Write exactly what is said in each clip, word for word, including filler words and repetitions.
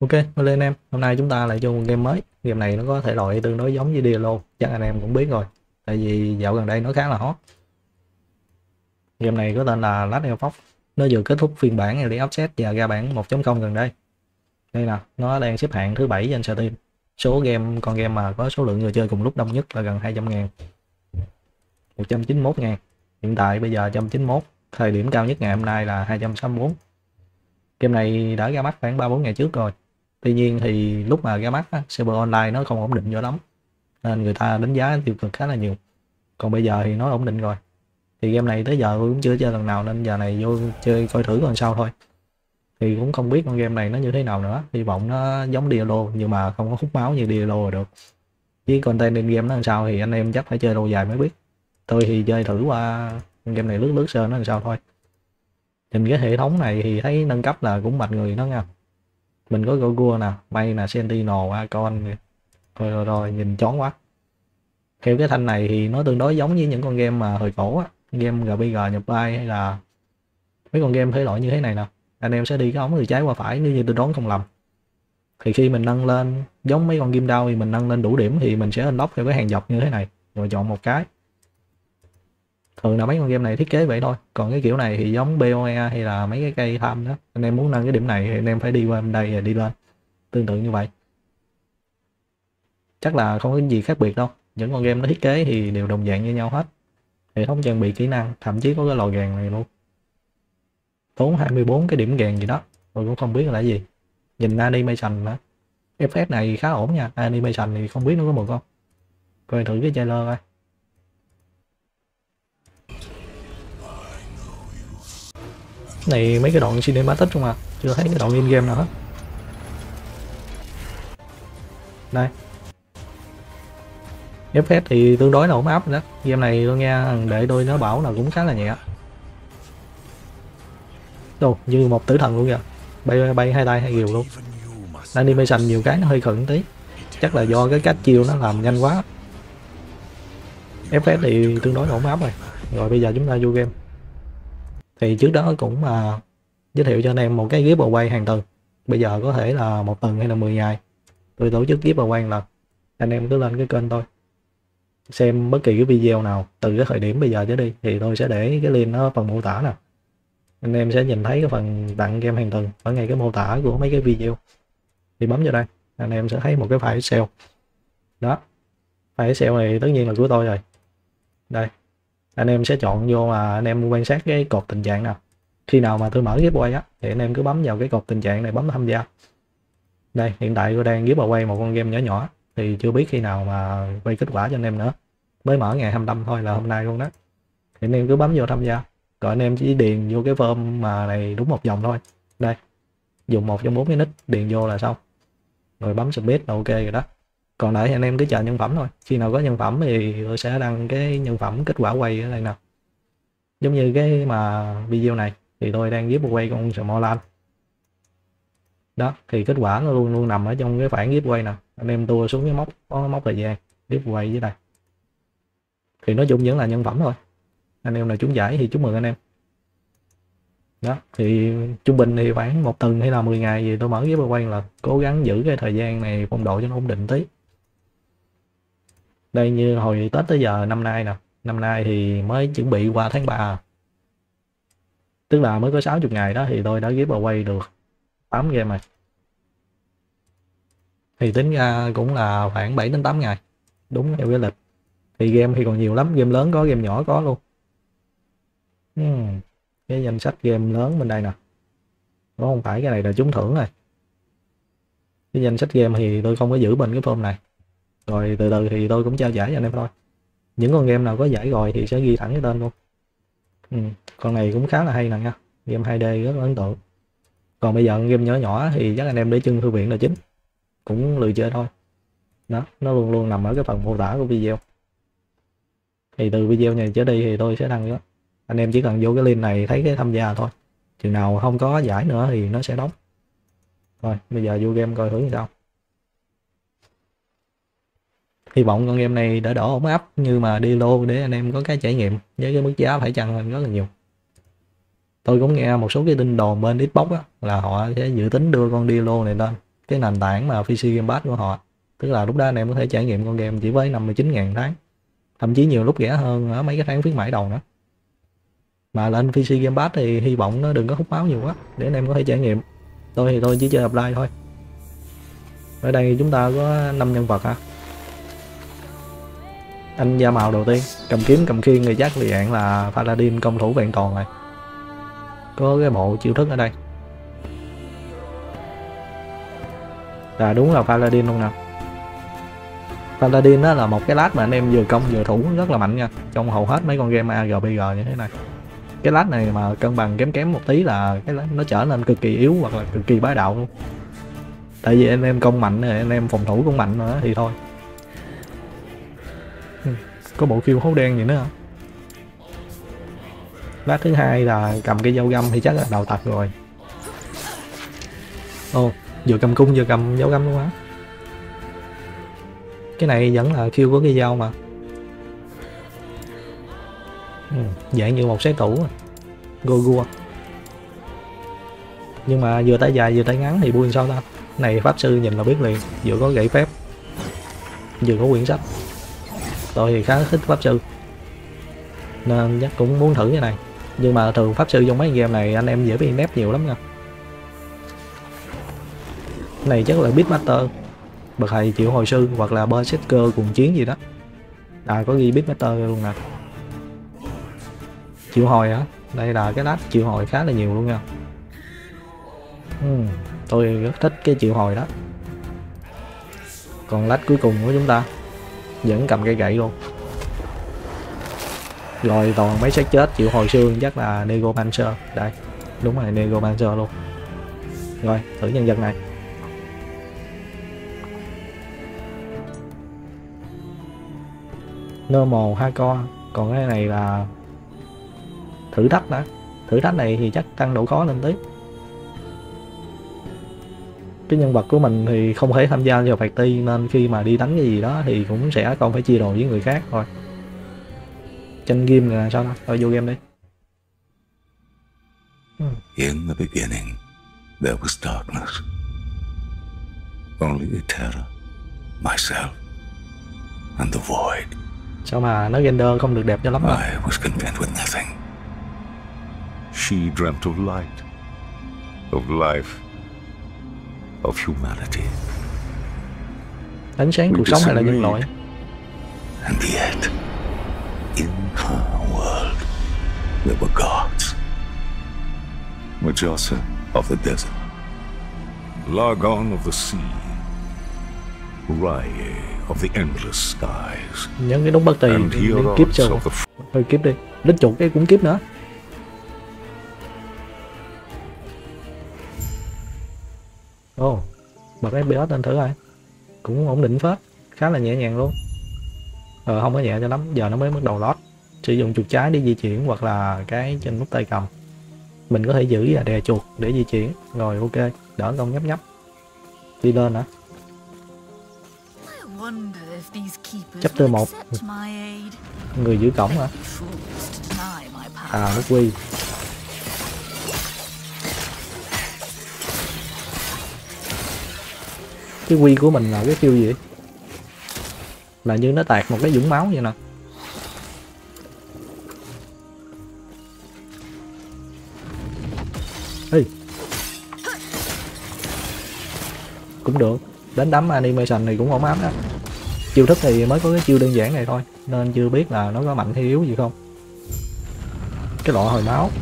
Ok, hello anh em, hôm nay chúng ta lại chơi một game mới. Game này nó có thể loại tương đối giống với Diablo, chắc anh em cũng biết rồi. Tại vì dạo gần đây nó khá là hot. Game này có tên là Last Epoch. Nó vừa kết thúc phiên bản Early Access và ra bản một chấm không gần đây. Đây nè, nó đang xếp hạng thứ bảy trên Steam. Số game con game mà có số lượng người chơi cùng lúc đông nhất là gần hai trăm ngàn, một trăm chín mươi mốt ngàn. Hiện tại bây giờ một trăm chín mươi mốt, thời điểm cao nhất ngày hôm nay là hai trăm sáu mươi tư. Game này đã ra mắt khoảng ba bốn ngày trước rồi. Tuy nhiên thì lúc mà ra mắt á, server online nó không ổn định cho lắm, nên người ta đánh giá tiêu cực khá là nhiều. Còn bây giờ thì nó ổn định rồi. Thì game này tới giờ tôi cũng chưa chơi lần nào, nên giờ này vô chơi coi thử còn sao thôi. Thì cũng không biết con game này nó như thế nào nữa. Hy vọng nó giống Diablo nhưng mà không có hút máu như Diablo là được. Với content in game nó làm sao thì anh em chắc phải chơi lâu dài mới biết. Tôi thì chơi thử qua game này lướt lướt sơ nó làm sao thôi. Nhìn cái hệ thống này thì thấy nâng cấp là cũng mạnh người đó nha. Mình có Gorgua nè, May nè, Sentinel, Acon. Rồi, rồi rồi nhìn chón quá. Theo cái thanh này thì nó tương đối giống với những con game mà hồi cổ á, game rờ pê giê nhập vai hay là mấy con game thể loại như thế này nè. Anh em sẽ đi cái ống từ trái qua phải nếu như tôi đoán không lầm. Thì khi mình nâng lên giống mấy con game đao thì mình nâng lên đủ điểm thì mình sẽ unlock theo cái hàng dọc như thế này, rồi chọn một cái. Thường là mấy con game này thiết kế vậy thôi. Còn cái kiểu này thì giống bê o e hay là mấy cái cây tham đó, anh em muốn nâng cái điểm này thì anh em phải đi qua bên đây rồi đi lên, tương tự như vậy. Chắc là không có gì khác biệt đâu, những con game nó thiết kế thì đều đồng dạng như nhau hết. Hệ thống trang bị kỹ năng, thậm chí có cái lò gàn này luôn, tốn hai mươi bốn cái điểm gàn gì đó, tôi cũng không biết là gì. Nhìn animation nữa, ép ép này khá ổn nha. Animation thì không biết nó có một không, coi thử cái trailer coi. Này mấy cái đoạn cinematic không à, chưa thấy cái đoạn in game nào hết. Đây, ép ép thì tương đối là ổn áp rồi đó. Game này tôi nghe để tôi nó bảo là cũng khá là nhẹ. Đồ như một tử thần luôn kìa, bay bay hai tay hai diều luôn. Animation nhiều cái nó hơi khựng tí, chắc là do cái cách chiêu nó làm nhanh quá. ép ép thì tương đối ổn áp rồi. Rồi bây giờ chúng ta vô game. Thì trước đó cũng mà giới thiệu cho anh em một cái giveaway hàng tuần. Bây giờ có thể là một tuần hay là mười ngày tôi tổ chức giveaway là anh em cứ lên cái kênh tôi xem bất kỳ cái video nào từ cái thời điểm bây giờ trở đi thì tôi sẽ để cái link ở phần mô tả nè. Anh em sẽ nhìn thấy cái phần tặng game hàng tuần ở ngay cái mô tả của mấy cái video, thì bấm vào đây anh em sẽ thấy một cái file Excel đó. File Excel này tất nhiên là của tôi rồi. Đây, anh em sẽ chọn vô mà anh em quan sát cái cột tình trạng nào. Khi nào mà tôi mở giveaway á thì anh em cứ bấm vào cái cột tình trạng này, bấm tham gia. Đây, hiện tại tôi đang giveaway một con game nhỏ nhỏ thì chưa biết khi nào mà quay kết quả cho anh em nữa. Mới mở ngày hai mươi lăm thôi, là hôm nay luôn đó. Thì anh em cứ bấm vô tham gia. Rồi anh em chỉ điền vô cái form mà này đúng một dòng thôi. Đây, dùng một trong bốn cái nick điền vô là xong. Rồi bấm submit là ok rồi đó. Còn lại anh em cứ chờ nhân phẩm thôi. Khi nào có nhân phẩm thì tôi sẽ đăng cái nhân phẩm kết quả quay ở đây nào. Giống như cái mà video này thì tôi đang giveaway con Smolan. Đó, thì kết quả nó luôn luôn nằm ở trong cái phản giveaway nè. Anh em tua xuống cái mốc, có mốc thời gian giveaway dưới đây. Thì nói chung vẫn là nhân phẩm thôi. Anh em nào trúng giải thì chúc mừng anh em. Đó, thì trung bình thì khoảng một tuần hay là mười ngày gì tôi mở giveaway, là cố gắng giữ cái thời gian này phong độ cho nó ổn định tí. Đây như hồi Tết tới giờ năm nay nè, năm nay thì mới chuẩn bị qua tháng ba, tức là mới có sáu mươi ngày đó thì tôi đã giveaway được tám game rồi. Thì tính ra cũng là khoảng bảy đến tám ngày đúng theo cái lịch. Thì game thì còn nhiều lắm, game lớn có, game nhỏ có luôn. Hmm. Cái danh sách game lớn bên đây nè, nó không phải cái này là trúng thưởng rồi. Cái danh sách game thì tôi không có giữ bên cái form này. Rồi từ từ thì tôi cũng trao giải cho anh em thôi. Những con game nào có giải rồi thì sẽ ghi thẳng cái tên luôn. Ừ. Con này cũng khá là hay nè nha, game hai D rất là ấn tượng. Còn bây giờ game nhỏ nhỏ thì chắc anh em để chân thư viện là chính, cũng lười chơi thôi. Đó, nó luôn luôn nằm ở cái phần mô tả của video. Thì từ video này trở đi thì tôi sẽ đăng đó. Anh em chỉ cần vô cái link này thấy cái tham gia thôi. Chừng nào không có giải nữa thì nó sẽ đóng. Rồi bây giờ vô game coi thử như sao. Hy vọng con game này đã đỡ ổn áp như mà đi lô để anh em có cái trải nghiệm với cái mức giá phải chăng lên rất là nhiều. Tôi cũng nghe một số cái tin đồn bên Xbox á, là họ sẽ dự tính đưa con Diablo này lên cái nền tảng mà pê xê Game Pass của họ. Tức là lúc đó anh em có thể trải nghiệm con game chỉ với năm mươi chín ngàn tháng, thậm chí nhiều lúc rẻ hơn ở mấy cái tháng khuyến mãi đầu nữa. Mà lên pê xê Game Pass thì hy vọng nó đừng có hút máu nhiều quá để anh em có thể trải nghiệm. Tôi thì tôi chỉ chơi apply thôi. Ở đây chúng ta có năm nhân vật ha. Anh da màu đầu tiên cầm kiếm cầm khiên người chắc lì ạn là Paladin, công thủ vẹn toàn này. Có cái bộ chiêu thức ở đây là đúng là Paladin luôn nè. Paladin đó là một cái lát mà anh em vừa công vừa thủ rất là mạnh nha, trong hầu hết mấy con game a rờ pê giê như thế này. Cái lát này mà cân bằng kém kém một tí là cái lát nó trở nên cực kỳ yếu hoặc là cực kỳ bá đạo luôn. Tại vì anh em công mạnh rồi anh em phòng thủ cũng mạnh nữa thì thôi. Có bộ khiêu hố đen gì nữa không? Lát thứ hai là cầm cái dao găm thì chắc là đầu tặc rồi. Ồ, vừa cầm cung vừa cầm dao găm luôn á. Cái này vẫn là khiêu của cái dao mà. Ừ, dạng như một sát thủ Gogua. Nhưng mà vừa tay dài vừa tay ngắn thì build sao ta? Này pháp sư nhìn là biết liền, vừa có gậy phép vừa có quyển sách. Tôi thì khá thích pháp sư nên chắc cũng muốn thử cái này. Nhưng mà thường pháp sư trong mấy game này anh em dễ bị nép nhiều lắm nha. Này chắc là Beatmaster, bậc thầy triệu hồi sư hoặc là Berserker cùng chiến gì đó. À có ghi Beatmaster luôn nè. Triệu hồi hả? Đây là cái lát triệu hồi khá là nhiều luôn nha. uhm, Tôi rất thích cái triệu hồi đó. Còn lát cuối cùng của chúng ta vẫn cầm cây gậy luôn. Rồi toàn mấy xác chết chịu hồi xương chắc là Necromancer. Đây, đúng rồi, Necromancer luôn. Rồi, thử nhân vật này. Normal hardcore. Còn cái này là thử thách đã. Thử thách này thì chắc tăng độ khó lên tí. Cái nhân vật của mình thì không thể tham gia vào party nên khi mà đi đánh cái gì đó thì cũng sẽ còn phải chia đồ với người khác thôi. Tranh game là sao đó? Thôi vô game đi. Hmm. In the beginning, there was darkness. Only Terra, myself, and the void. Sao mà nó gender không được đẹp cho lắm I was content with nothing. She dreamt of light, of life, of humanity. Ánh sáng cuộc sống hay là nhân loại? And yet, in her world, there were gods. Majasa of the desert, Lagon of the sea, Rye of the endless skies. Nhấn cái nút bất tiền kiếp cho hơi kiếp đi, đích chuột cái cũng kiếp nữa. Ồ, oh, bật ép pê ét lên thử coi. Cũng ổn định phết, khá là nhẹ nhàng luôn. Ờ không có nhẹ cho lắm, giờ nó mới bắt đầu lót. Sử dụng chuột trái để di chuyển hoặc là cái trên nút tay cầm. Mình có thể giữ và đè chuột để di chuyển. Rồi ok, đỡ công nhấp nhấp. Đi lên hả? Chapter một. Người giữ cổng hả? À, nó quy. Cái quy của mình là cái phiêu gì? Là như nó tạt một cái dũng máu vậy nè. Ê. Cũng được. Đánh đấm animation này cũng ổn áp đó. Chiêu thức thì mới có cái chiêu đơn giản này thôi nên chưa biết là nó có mạnh hay yếu gì không. Cái lọ hồi máu.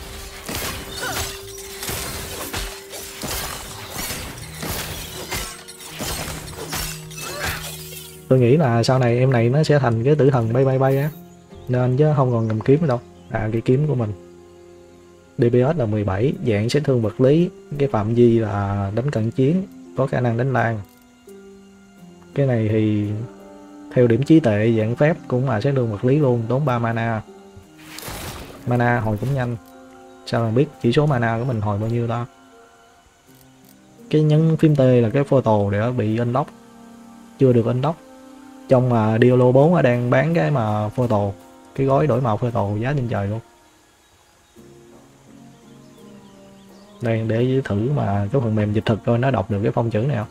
Tôi nghĩ là sau này em này nó sẽ thành cái tử thần bay bay bay á, nên chứ không còn cầm kiếm nữa đâu. À, cái kiếm của mình đê pê ét là mười bảy, dạng sát thương vật lý, cái phạm vi là đánh cận chiến, có khả năng đánh lan. Cái này thì theo điểm trí tuệ dạng phép cũng là sát thương vật lý luôn, tốn ba mana. Mana hồi cũng nhanh. Sao mà biết chỉ số mana của mình hồi bao nhiêu đó. Cái nhấn phím T là cái photo để bị unlock, chưa được unlock. Trong mà Diablo bốn đang bán cái mà photo, cái gói đổi màu photo giá trên trời luôn. Đây để thử mà cái phần mềm dịch thuật coi nó đọc được cái phông chữ này không.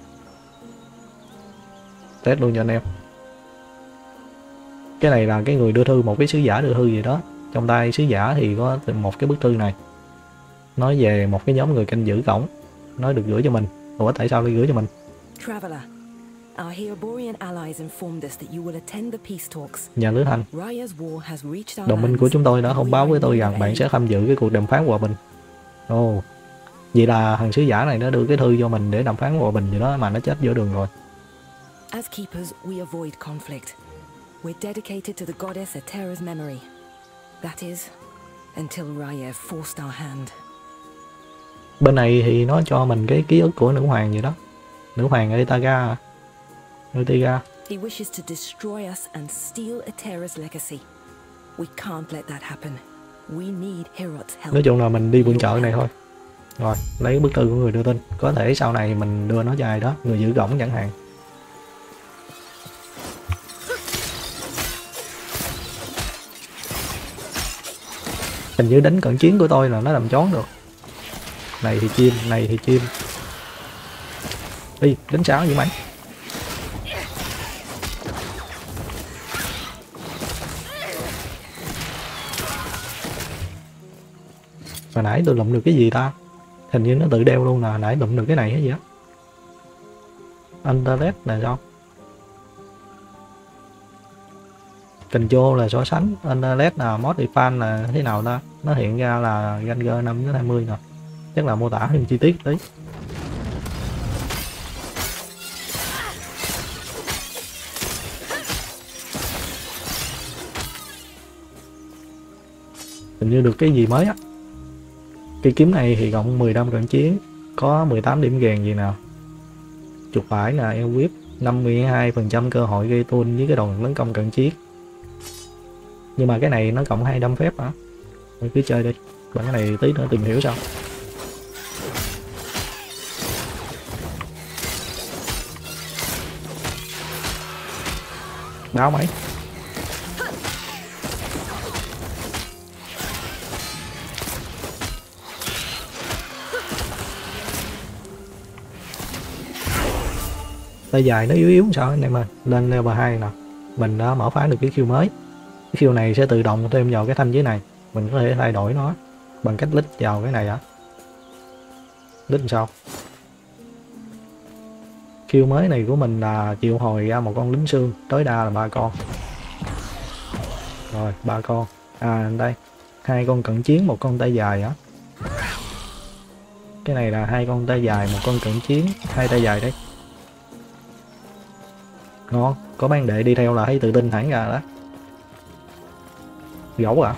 Test luôn cho anh em. Cái này là cái người đưa thư, một cái sứ giả đưa thư gì đó. Trong tay sứ giả thì có một cái bức thư này, nói về một cái nhóm người canh giữ cổng, nói được gửi cho mình. Ủa tại sao lại gửi cho mình? Traveler, our Heoborian allies informed us that you will attend the peace talks. Nhà lữ hành. Raya's war has reached our Đồng minh của chúng tôi đã thông báo với tôi rằng bạn sẽ tham dự cái cuộc đàm phán hòa bình. Ồ, oh, vậy là thằng sứ giả này nó đưa cái thư cho mình để đàm phán hòa bình gì đó mà nó chết giữa đường rồi. As keepers, we avoid conflict. We're dedicated to the goddess Atera's memory. That is, until Raya forced our hand. Bên này thì nó cho mình cái ký ức của nữ hoàng vậy đó. Nữ hoàng Etaga à? Etaga. He wishes to destroy us and steal Atera's legacy. We can't let that happen. We need Herot's help. Nói chung là mình đi vườn chợ này thôi. Rồi, lấy bức thư của người đưa tin. Có thể sau này mình đưa nó cho ai đó, người giữ cổng chẳng hạn. Hình như đánh cận chiến của tôi là nó làm chón được. Này thì chim, này thì chim. Đi, đánh sao vậy mày? Hồi nãy tôi lụm được cái gì ta? Hình như nó tự đeo luôn, là hồi nãy lụm được cái này hay gì á. Internet là sao? Control là so sánh, Internet là modify là thế nào ta? Nó hiện ra là Ranger năm đến hai mươi nè. Chắc là mô tả thêm chi tiết tí. Hình như được cái gì mới á. Cây kiếm này thì cộng mười lăm cận chiến, có mười tám điểm gèn gì nào. Chuột phải là eo whip, năm mươi hai phần trăm cơ hội gây tuôn với cái đòn tấn công cận chiến. Nhưng mà cái này nó cộng hai đâm phép hả? Mình cứ chơi đi. Bằng cái này tí nữa tìm hiểu sao. Báo mấy. Tay dài nó yếu yếu sao anh em ơi. Lên level hai nè, mình đã mở phá được cái khiêu mới. Cái khiêu này sẽ tự động thêm vào cái thanh dưới này. Mình có thể thay đổi nó bằng cách lít vào cái này hả? Lít sao? Khiêu mới này của mình là triệu hồi ra một con lính xương, tối đa là ba con. Rồi, ba con. À đây, hai con cận chiến, một con tay dài hả? Cái này là hai con tay dài, một con cận chiến, hai tay dài đấy. Ngon, có bán đệ đi theo là thấy tự tin hẳn ra đó. Gấu à?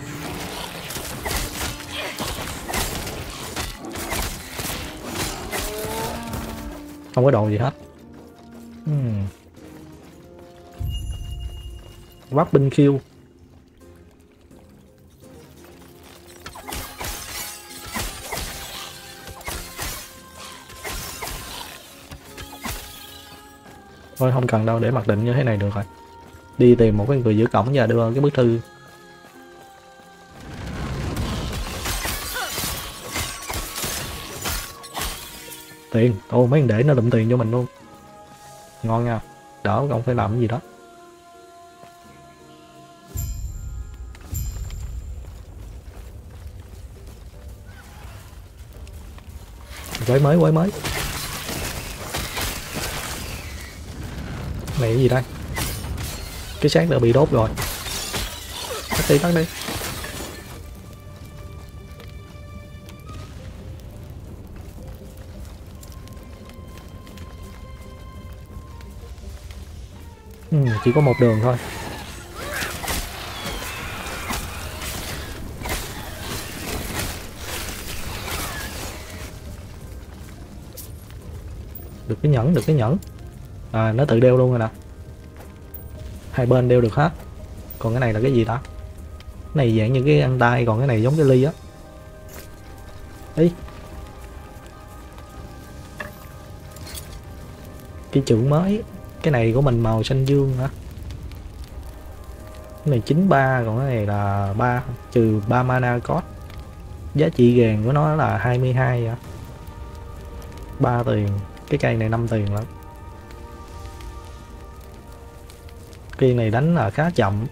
Không có đồ gì hết. Hmm. Vác binh khiêu. Thôi không cần đâu, để mặc định như thế này được rồi. Đi tìm một cái người giữ cổng và đưa cái bức thư. Tiền, ô mấy thằng để nó lụm tiền cho mình luôn. Ngon nha, đỡ không phải làm cái gì đó. Quái mới, quái mới. Này cái gì đây? Cái xác đã bị đốt rồi. Tắt đi, tắt đi. Ừ, chỉ có một đường thôi. Được cái nhẫn, được cái nhẫn. À, nó tự đeo luôn rồi nè. Hai bên đeo được hết. Còn cái này là cái gì ta? Cái này dạng như cái ăn tay, còn cái này giống cái ly á. Ý. Cái chữ mới. Cái này của mình màu xanh dương hả? Cái này chín ba, còn cái này là ba, trừ ba mana cost. Giá trị gàn của nó là hai mươi hai vậy. ba tiền, cái cây này năm tiền lắm. Cây này đánh là khá chậm.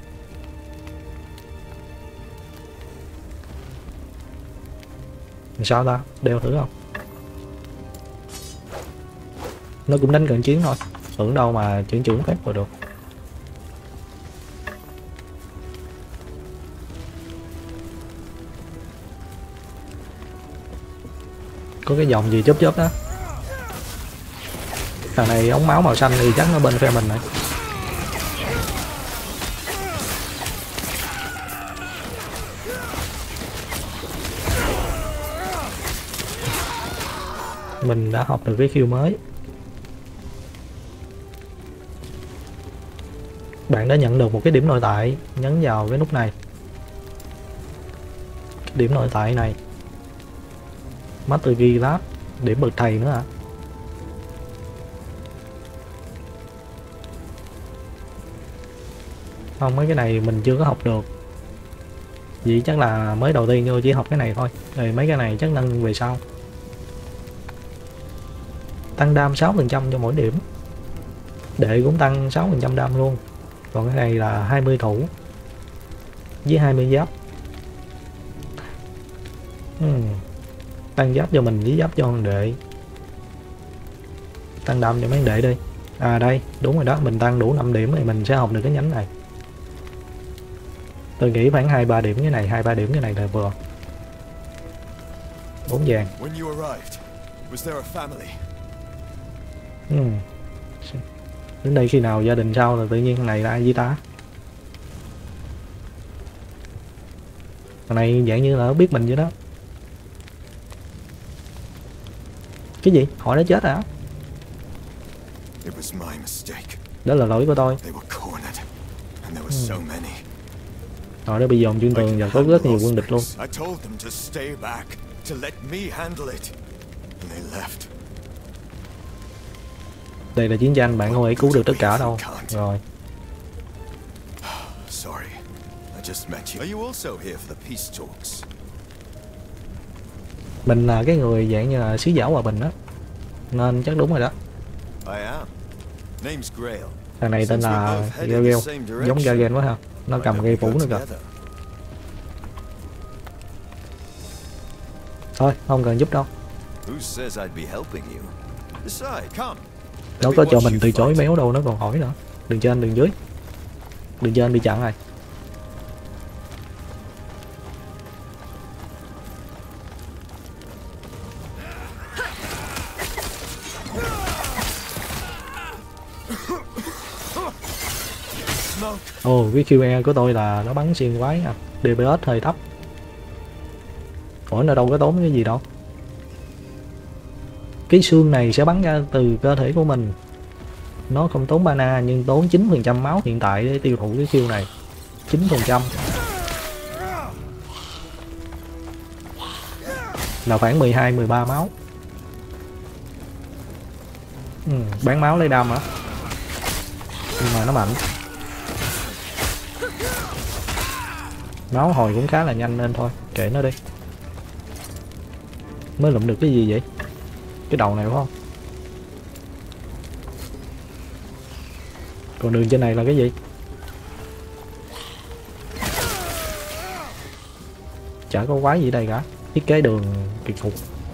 Sao ta? Đeo thử không? Nó cũng đánh cận chiến thôi. Tưởng đâu mà chuyển trưởng phép vào được. Có cái dòng gì chớp chớp đó. Thằng này ống máu màu xanh thì chắc nó bên phe mình này. Mình đã học được cái khiêu mới. Bạn đã nhận được một cái điểm nội tại, nhấn vào cái nút này. Cái điểm nội tại này. Master Key Lab, điểm bậc thầy nữa hả? Không, mấy cái này mình chưa có học được. Vì chắc là mới đầu tiên vô chỉ học cái này thôi. Rồi mấy cái này chắc nâng về sau. Tăng đam sáu phần trăm cho mỗi điểm. Đệ cũng tăng sáu phần trăm đam luôn. Còn cái này là hai mươi thủ với hai mươi giáp. hmm. Tăng giáp cho mình với giáp cho con đệ. Tăng đam cho mấy đệ đi. À đây, đúng rồi đó, mình tăng đủ năm điểm thì mình sẽ học được cái nhánh này. Tôi nghĩ khoảng hai ba điểm cái này, hai ba điểm cái này là vừa. Bốn vàng. Hmm. Đến đây khi nào gia đình sau là tự nhiên thằng này là ai với ta? Thằng này dạng như là nó biết mình vậy đó. Cái gì? Hỏi nó chết hả? Đó là lỗi của tôi. Hmm. Rồi đó bị dồn chuyên tường và có rất nhiều quân địch luôn. Đây là chiến tranh, bạn không thể cứu được tất cả đâu. Rồi. Mình là cái người dạng như là sứ giả hòa bình đó. Nên chắc đúng rồi đó. Thằng này tên là Garel, giống Garel quá ha. Nó cầm cây phủ nữa kìa. Thôi, không cần giúp đâu. Nó có cho mình từ chối méo đâu, nó còn hỏi nữa. Đường trên, đường dưới. Đường trên bị chặn rồi. Ồ, oh, cái Q E của tôi là nó bắn xuyên quái à. đê pê ét hơi thấp. Ủa, nó đâu có tốn cái gì đâu. Cái xương này sẽ bắn ra từ cơ thể của mình. Nó không tốn mana nhưng tốn chín phần trăm máu hiện tại để tiêu thụ cái khiêu này. chín phần trăm là khoảng mười hai mười ba máu. Ừ, bán máu lấy đam hả? Nhưng mà nó mạnh. Máu hồi cũng khá là nhanh nên thôi, kệ nó đi. Mới lụm được cái gì vậy? Cái đầu này đúng không? Còn đường trên này là cái gì? Chả có quái gì đây cả. Thiết kế đường kỳ cục.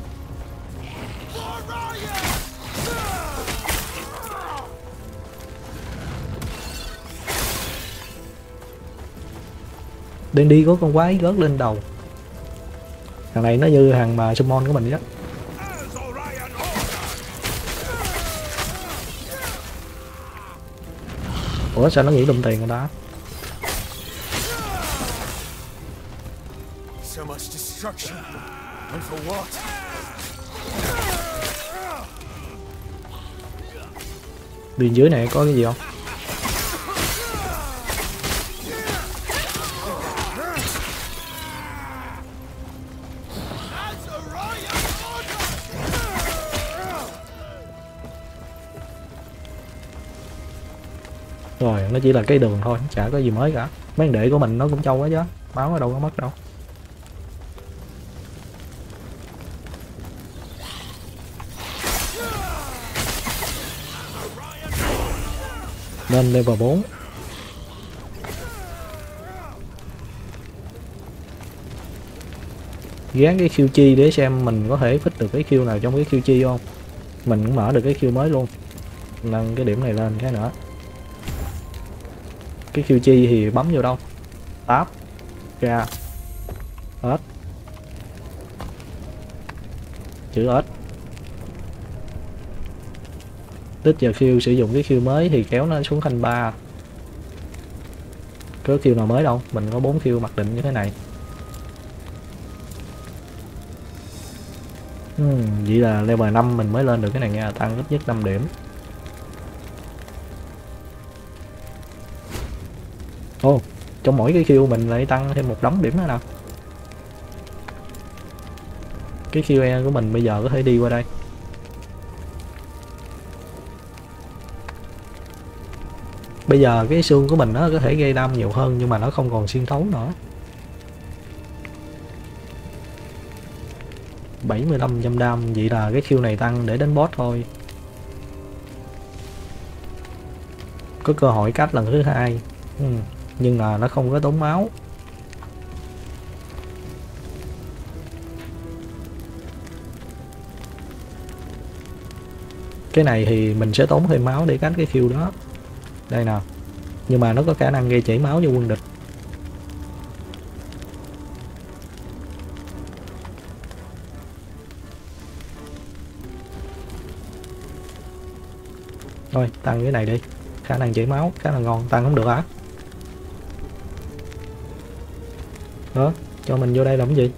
Đen đi có con quái rớt lên đầu. Thằng này nó như thằng mà summon của mình đó. Ủa sao nó nghĩ đồng tiền người ta? Bên dưới này có cái gì không? Rồi, nó chỉ là cái đường thôi, chả có gì mới cả. Mấy đệ của mình nó cũng trâu quá chứ. Máu ở đâu có mất đâu. Lên level bốn. Gán cái Q chi để xem mình có thể fix được cái Q nào trong cái Q chi không. Mình cũng mở được cái Q mới luôn. Nâng cái điểm này lên cái nữa. Cái Q chi thì bấm vô đâu? Tab ra hết chữ ếch. Tích giờ Q sử dụng cái Q mới thì kéo nó xuống thành ba. Có Q nào mới đâu, mình có bốn Q mặc định như thế này. Hmm, vậy là level năm mình mới lên được cái này nha, tăng ít nhất năm điểm. Ồ, oh, trong mỗi cái Q mình lại tăng thêm một đống điểm nữa nào. Cái Q E của mình bây giờ có thể đi qua đây. Bây giờ cái xương của mình nó có thể gây đam nhiều hơn nhưng mà nó không còn xuyên thấu nữa. bảy mươi lăm trăm đam, vậy là cái Q này tăng để đến boss thôi. Có cơ hội cách lần thứ hai. Ừ, nhưng mà nó không có tốn máu. Cái này thì mình sẽ tốn thêm máu để cách cái Q đó. Đây nào. Nhưng mà nó có khả năng gây chảy máu cho quân địch. Thôi tăng cái này đi. Khả năng chảy máu khá là ngon. Tăng không được hả? Đó, cho mình vô đây làm cái gì?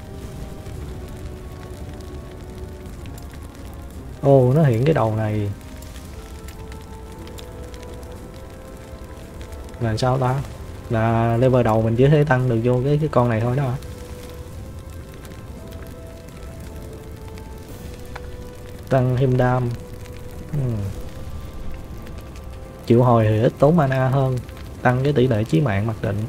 Ồ, oh, nó hiện cái đầu này. Là sao ta? Là level đầu mình chỉ thể tăng được vô cái, cái con này thôi đó hả? Tăng thêm đam. Hmm. Chịu hồi thì ít tốn mana hơn. Tăng cái tỷ lệ chí mạng mặc định.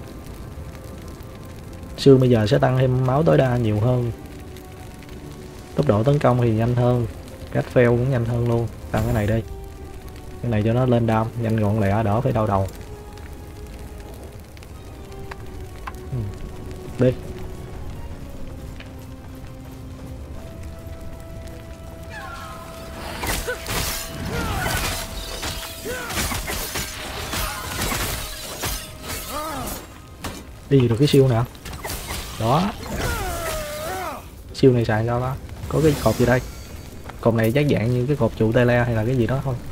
Xương bây giờ sẽ tăng thêm máu tối đa nhiều hơn. Tốc độ tấn công thì nhanh hơn. Cách fail cũng nhanh hơn luôn. Tăng cái này đi. Cái này cho nó lên đam, nhanh gọn lẹ, đỡ phải đau đầu. Ừ. Đi. Đi được cái siêu nào. Đó. Siêu này xài sao đó? Có cái cột gì đây? Cột này chắc dạng như cái cột trụ tele hay là cái gì đó thôi.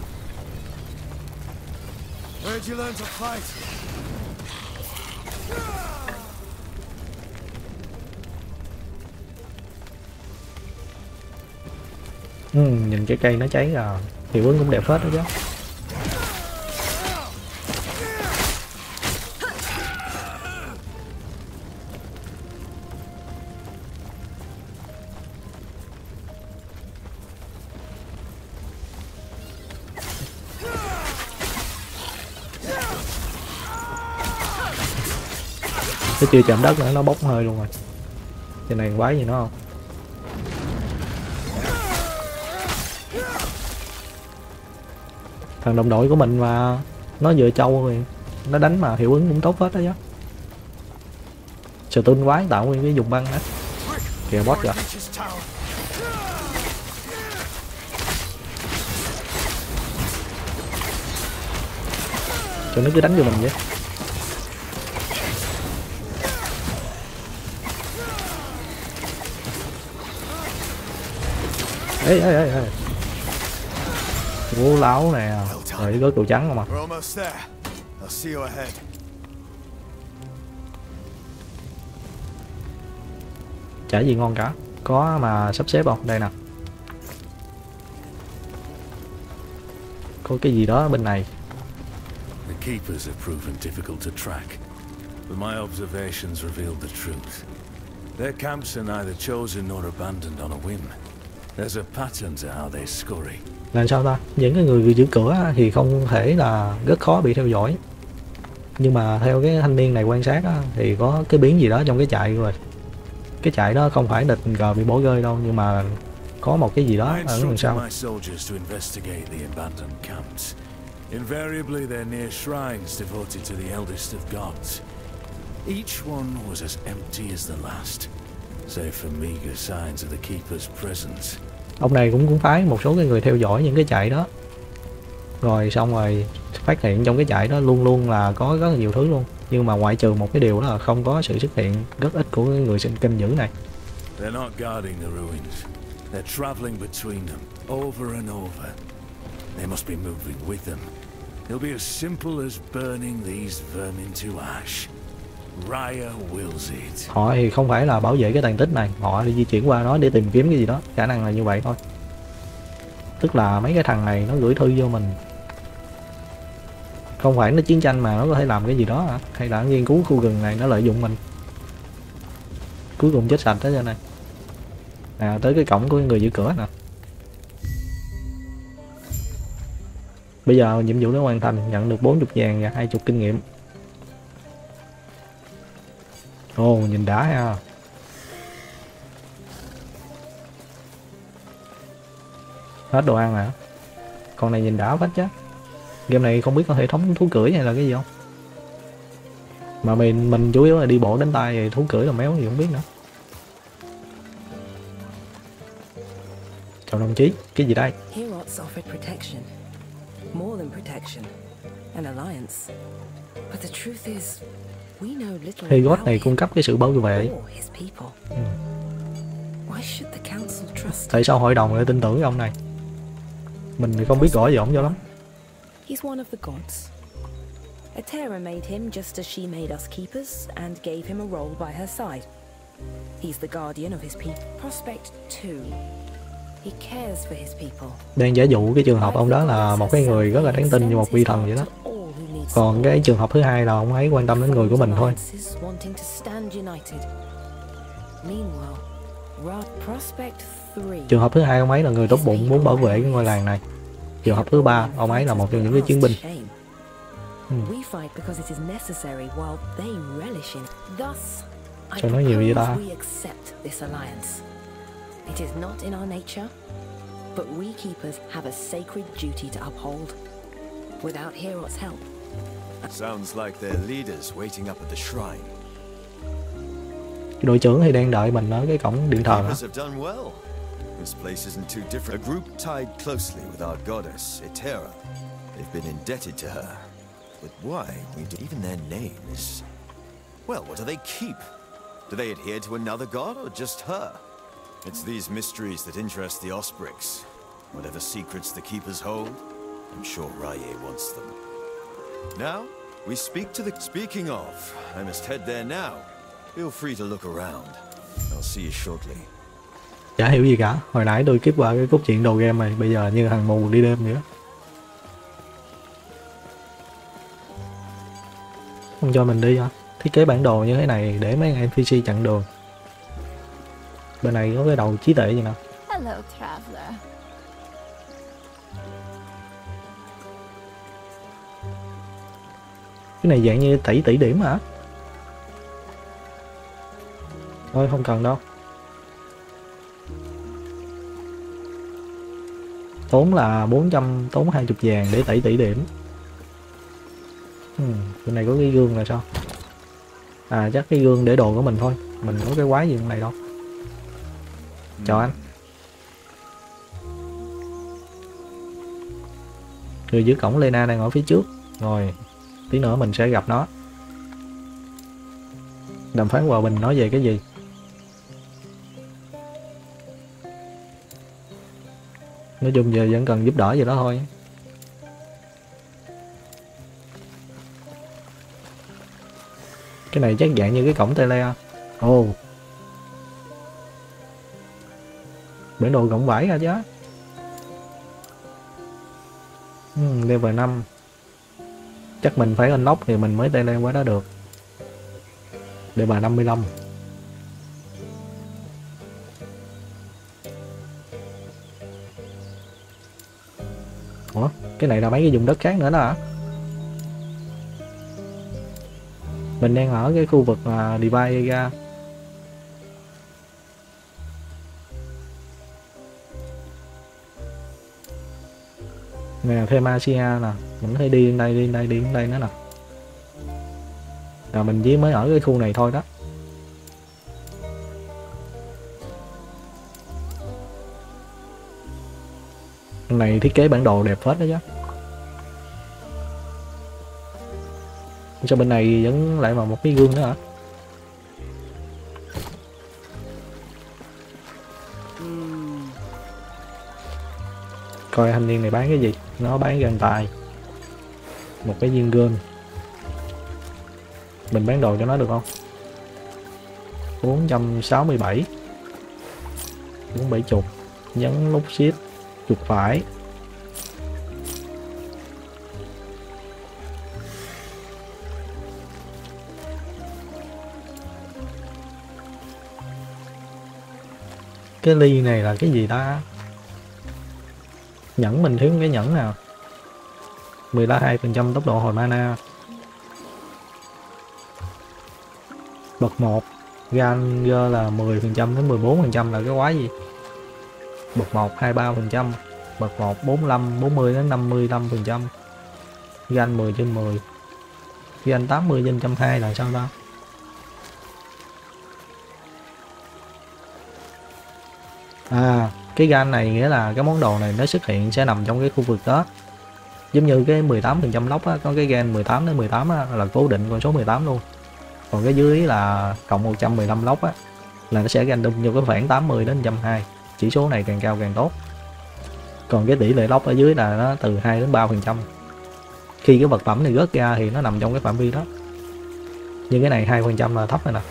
Ừ, nhìn cái cây nó cháy à. Hiệu ứng cũng đẹp hết đó chứ. Nó chưa chạm đất nữa nó bốc hơi luôn rồi. Trên này quái gì nó không? Thằng đồng đội của mình mà nó vừa trâu rồi, nó đánh mà hiệu ứng cũng tốt hết đó chứ. Stun quái tạo nguyên cái dùng băng đó. Kìa boss rồi. Cho nó cứ đánh vô mình vậy. Ê ê ê ê. Vô láo nè. Rồi có cừu trắng không à? Chả gì ngon cả. Có mà sắp xếp không? Đây nè. Có cái gì đó bên này. The keepers have proven difficult to track, but my observations revealed the truth. Their camps are neither chosen nor abandoned on a whim. There's a pattern to how they scurry. Làm sao ta? Những cái người giữ cửa thì không thể là rất khó bị theo dõi. Nhưng mà theo cái thanh niên này quan sát á, thì có cái biến gì đó trong cái trại rồi. Cái trại đó không phải địch cờ bị bỏ rơi đâu, nhưng mà có một cái gì đó ở đằng sau. Invariably, they're near shrines devoted to the eldest of gods. Each one was as empty as the last, save for meager signs of the keeper's presence. Ông này cũng cũng phái một số cái người theo dõi những cái trại đó, rồi xong rồi phát hiện trong cái trại đó luôn luôn là có rất là nhiều thứ luôn, nhưng mà ngoại trừ một cái điều đó là không có sự xuất hiện rất ít của cái người sinh canh giữ này. They're not guarding the ruins. They're traveling between them, over and over. They must be moving with them. It'll be as simple as burning these vermin to ash. Raya wills it. Họ thì không phải là bảo vệ cái tàn tích này, họ đi di chuyển qua nó để tìm kiếm cái gì đó, khả năng là như vậy thôi. Tức là mấy cái thằng này nó gửi thư vô mình, không phải nó chiến tranh mà nó có thể làm cái gì đó hả? Hay là nghiên cứu khu rừng này nó lợi dụng mình, cuối cùng chết sạch đó cho này. À, tới cái cổng của người giữ cửa nè. Bây giờ nhiệm vụ đã hoàn thành, nhận được bốn mươi vàng và hai mươi kinh nghiệm. Ồ, nhìn đã ha. Hết đồ ăn hả? Con này nhìn đã phết chứ. Game này không biết có hệ thống thú cưỡi hay là cái gì không? Mà mình mình chủ yếu là đi bộ đánh tay, thì thú cưỡi là méo gì không biết nữa. Chào đồng chí, cái gì đây? Heorot's offered protection. More than protection. An alliance. But the truth is, we know little Heorot about này him cung cấp cái sự bảo vệ. or his people. Ừ. Why should the council trust Tại sao hội đồng lại tin tưởng cái ông này? Mình thì không biết rõ về ổng cho lắm. He's one of the gods. Atera made him just as she made us keepers and gave him a role by her side. He's the guardian of his people. Prospect two. He cares for his people. Đang giả dụ cái trường hợp ông đó là một cái người rất là đáng tin như một vi thần vậy đó. Còn cái trường hợp thứ hai là ông ấy quan tâm đến người của mình thôi. Trường hợp thứ hai ông ấy là người tốt bụng muốn bảo vệ cái ngôi làng này. Trường hợp thứ ba ông ấy là một trong những cái chiến binh. Ừ. Sao nói nhiều vậy ta? It is not in our nature, but we keepers have a sacred duty to uphold. Without Heorot's help. Sounds like their leaders waiting up at the shrine. Đội trưởng thì đang đợi mình ở cái cổng điện thờ hả? Keepers have done well. This place isn't too different. A group tied closely with our goddess, Atera. They've been indebted to her. But why? We do even their names. Well, what do they keep? Do they adhere to another god or just her? It's these mysteries that interest the Osprix. Whatever secrets the keepers hold, I'm sure Raye wants them. Now, we speak to the... Speaking of, I must head there now. Feel free to look around. I'll see you shortly. Chả hiểu gì cả. Hồi nãy tôi skip qua cái cốt truyện đầu game này, bây giờ như thằng mù đi đêm vậy đó. Không cho mình đi hả? Thiết kế bản đồ như thế này để mấy en pê xê chặn đường. Bên này có cái đầu trí tuệ gì nè. Hello, traveler. Cái này dạng như tỷ tỷ điểm hả? Thôi không cần đâu. Tốn là bốn trăm, tốn hai mươi vàng để tỷ tỷ điểm. Ừ, bên này có cái gương là sao? À chắc cái gương để đồ của mình thôi. Mình có cái quái gì trong này đâu. Chào anh. Người giữ cổng Lena đang ở phía trước. Rồi, tí nữa mình sẽ gặp nó. Đàm phán hòa bình nói về cái gì? Nói chung giờ vẫn cần giúp đỡ gì đó thôi. Cái này chắc dạng như cái cổng tele. Ồ oh. Bản đồ rộng vãi ra chứ. uhm, Level năm. Chắc mình phải unlock thì mình mới tele qua đó được. Level năm mươi lăm. Ủa, cái này là mấy cái vùng đất khác nữa đó hả? Mình đang ở cái khu vực là Divide ra. Nè Themacia nè, mình hay đi đến đây đi đến đây đi đến đây nữa nè. Rồi mình chỉ mới ở cái khu này thôi đó. Này thiết kế bản đồ đẹp phết đó chứ. Cho bên này vẫn lại vào một cái gương nữa hả? Coi thanh niên này bán cái gì? Nó bán găng tay, một cái viên gươm. Mình bán đồ cho nó được không? bốn trăm sáu mươi bảy, bốn bảy chục, nhấn nút shift chuột phải. Cái ly này là cái gì ta? Nhẫn mình thiếu cái nhẫn nào? mười hai phần trăm tốc độ hồi mana. Bậc một Ganger là mười phần trăm đến mười bốn phần trăm là cái quái gì? Bậc một hai mươi ba phần trăm, bậc một bốn mươi lăm bốn mươi đến năm mươi lăm phần trăm. Gan mười trên mười. Gan tám mươi trên một trăm hai mươi là sao ta? À, cái gan này nghĩa là cái món đồ này nó xuất hiện sẽ nằm trong cái khu vực đó. Giống như cái mười tám phần trăm lốc á, có cái gan mười tám đến mười tám á, là cố định con số mười tám luôn. Còn cái dưới là cộng một trăm mười lăm lốc á, là nó sẽ random vô cái khoảng tám mươi đến một trăm hai mươi. Chỉ số này càng cao càng tốt. Còn cái tỷ lệ lốc ở dưới là nó từ hai đến ba phần trăm. Khi cái vật phẩm này rớt ra thì nó nằm trong cái phạm vi đó. Nhưng cái này hai phần trăm là thấp rồi nè.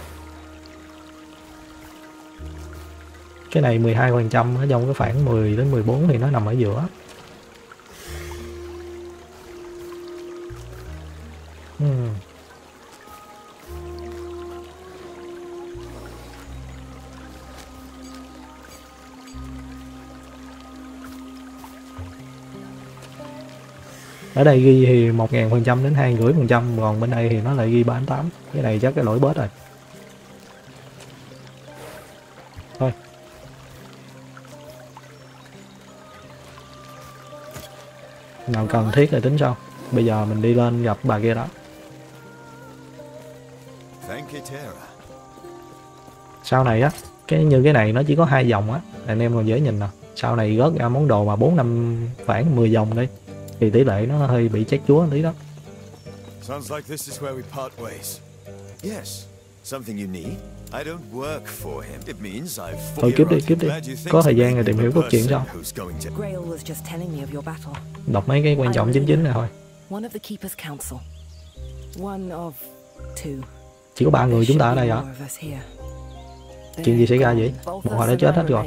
Cái này mười hai phần trăm ở trong cái khoảng mười đến mười bốn thì nó nằm ở giữa. Hmm. Ở đây ghi thì một nghìn phần trăm đến hai rưỡi phần trăm, còn bên đây thì nó lại ghi ba tám. Cái này chắc cái lỗi bớt rồi. Thôi. Nào cần thiết thì tính sau. Bây giờ mình đi lên gặp bà kia đó. Sau này á, cái như cái này nó chỉ có hai dòng á, anh em còn dễ nhìn nè. Sau này rớt ra món đồ mà bốn năm khoảng mười dòng đi thì tỷ lệ nó hơi bị chết chúa tí đó. Thôi kiếp đi, kiếp đi. Có thời gian rồi tìm hiểu cốt truyện sau. Đọc mấy cái quan trọng chính chính này thôi. Chỉ có ba người chúng ta ở đây hả? Chuyện gì xảy ra vậy? Một họ đã chết hết rồi.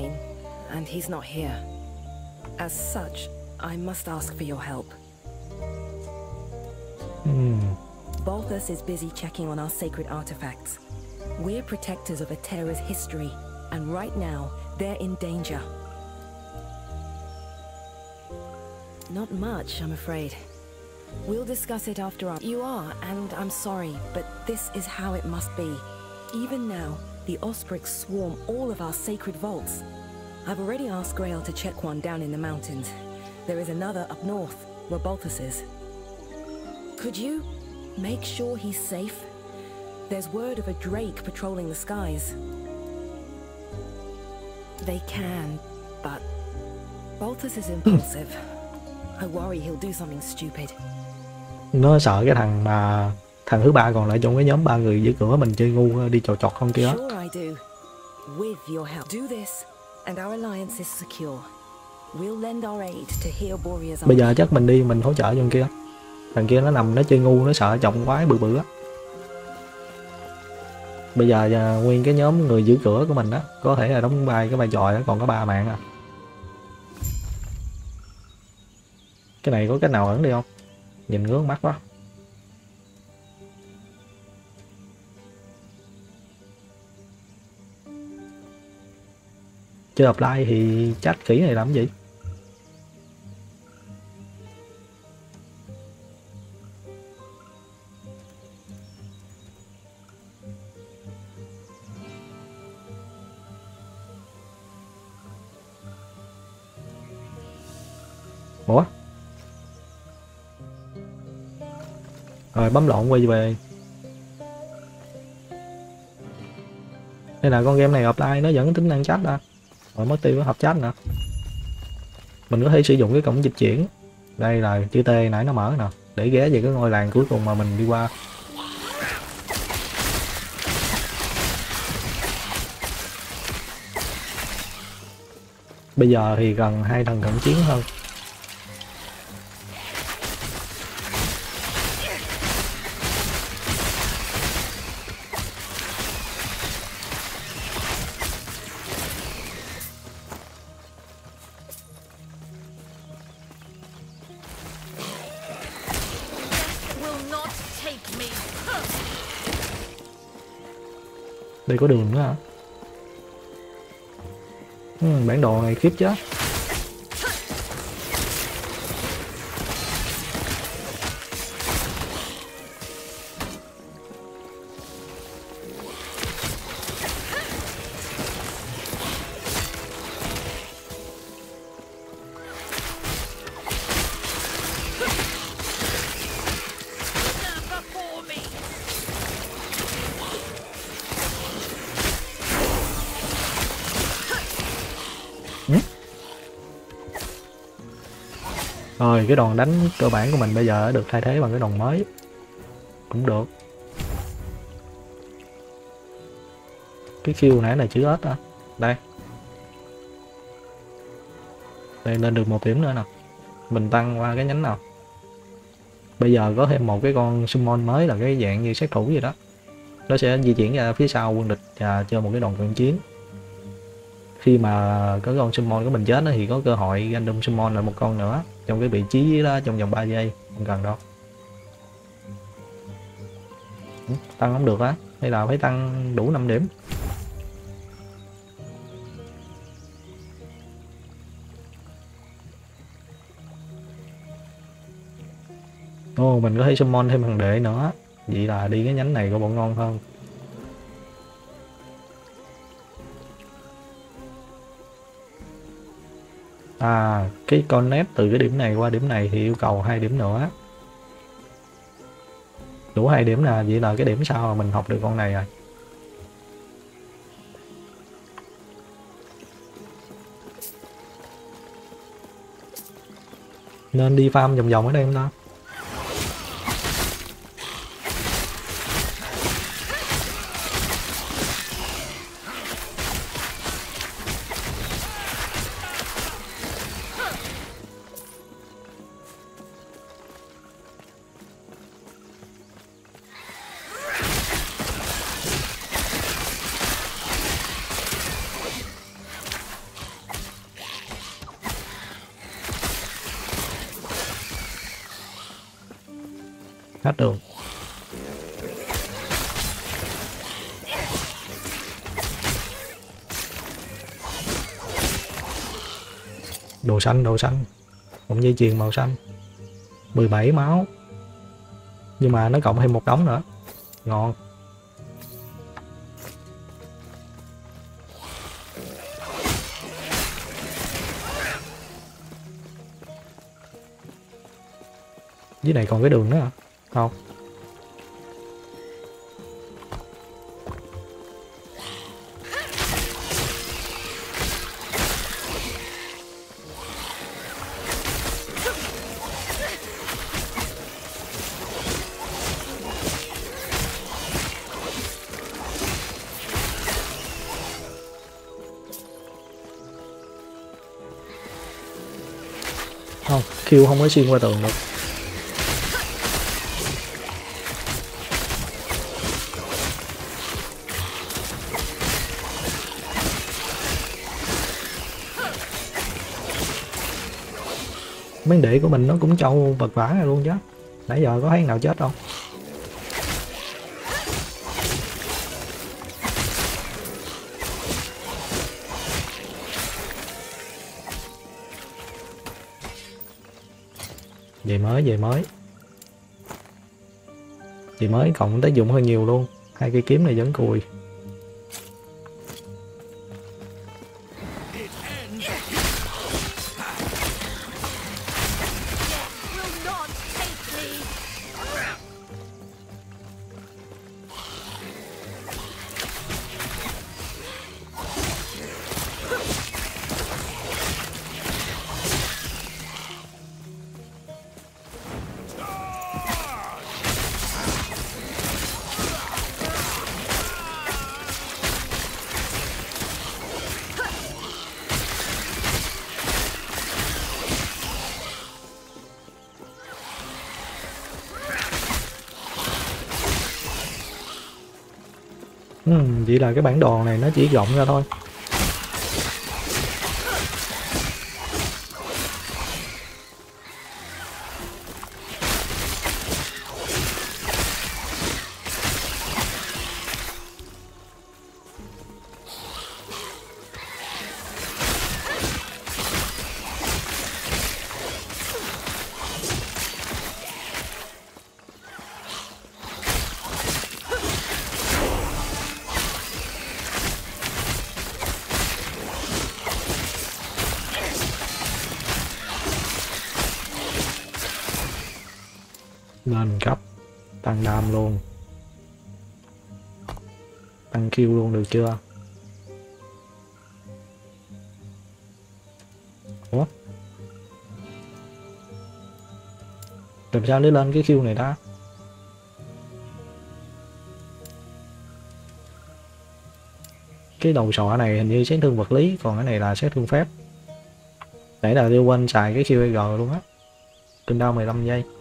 Hmm. Balthus is busy checking on our sacred artifacts. We're protectors of Eterra's history, and right now, they're in danger. Not much, I'm afraid. We'll discuss it after our... You are, and I'm sorry, but this is how it must be. Even now, the Osprix swarm all of our sacred vaults. I've already asked Grail to check one down in the mountains. There is another up north, where Balthus is. Could you make sure he's safe? There's word of a drake patrolling the skies. They can, but Balthus is impulsive. I worry he'll do something stupid. Nó sợ cái thằng mà thằng thứ ba còn lại trong cái nhóm ba người giữ cửa mình chơi ngu đi trò chọt không kia. Sure I do. With your help. Do this, and our alliance is secure. We'll lend our aid to heal Boreas. Bây giờ chắc mình đi mình hỗ trợ trong kia. Thằng kia nó nằm nó chơi ngu, nó sợ trọng quái bự bự á. Bây giờ nguyên cái nhóm người giữ cửa của mình á có thể là đóng vai cái vai trò đó, còn có ba mạng à. Cái này có cách nào ẩn đi không? Nhìn ngứa mắt quá. Chơi apply thì chat kỹ này làm gì? Ủa? Rồi bấm lộn quay về. Đây là con game này offline nó vẫn tính năng chat ra. Rồi mất tiêu cái hộp chat nè. Mình có thể sử dụng cái cổng dịch chuyển. Đây là chữ T nãy nó mở nè, để ghé về cái ngôi làng cuối cùng mà mình đi qua. Bây giờ thì gần hai thằng cận chiến hơn. Đây có đường nữa hả? Ừ, bản đồ này khiếp chứ. Rồi cái đòn đánh cơ bản của mình bây giờ được thay thế bằng cái đòn mới. Cũng được. Cái Q nãy là chữ S á. Đây. Đây lên được một điểm nữa nè. Mình tăng qua cái nhánh nào. Bây giờ có thêm một cái con summon mới là cái dạng như sát thủ gì đó. Nó sẽ di chuyển ra phía sau quân địch và chơi một cái đòn cận chiến. Khi mà có con summon của mình chết thì có cơ hội random summon lại một con nữa trong cái vị trí đó trong vòng ba giây, không cần đâu. Tăng không được á, hay là phải tăng đủ năm điểm. Ồ, mình có thể summon thêm thằng đệ nữa, vậy là đi cái nhánh này có bộ ngon hơn. À, cái con nét từ cái điểm này qua điểm này thì yêu cầu hai điểm nữa. Đủ hai điểm là vậy là cái điểm sau mà mình học được con này rồi. Nên đi farm vòng vòng ở đây không ta? Hết đường. Đồ xanh, đồ xanh. Một dây chuyền màu xanh. mười bảy máu. Nhưng mà nó cộng thêm một đống nữa. Ngon. Dưới này còn cái đường nữa hả? Không. Không, Q không có xuyên qua tường được. Mấy đệ của mình nó cũng trâu vật vã này luôn chứ. Nãy giờ có thấy nào chết không? Về mới, về mới. Về mới cộng tác dụng hơi nhiều luôn. Hai cây kiếm này vẫn cùi. Ừ, chỉ là cái bản đồ này nó chỉ rộng ra thôi. Lên cấp tăng đam luôn, tăng Q luôn được chưa? Ủa, làm sao để lên cái Q này ta? Cái đầu sọ này hình như sát thương vật lý, còn cái này là sát thương phép. Nãy là tôi quên xài cái Q R luôn á. Kinh đau mười lăm giây.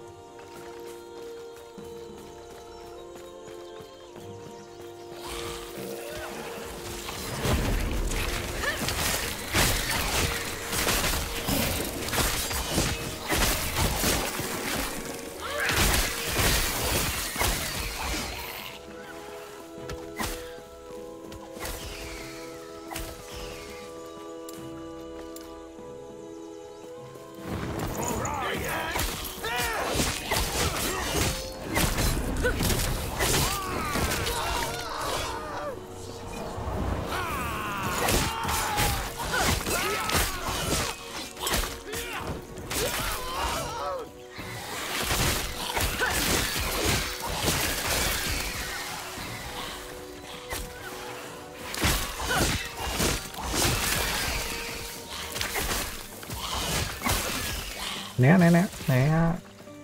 Né né né né.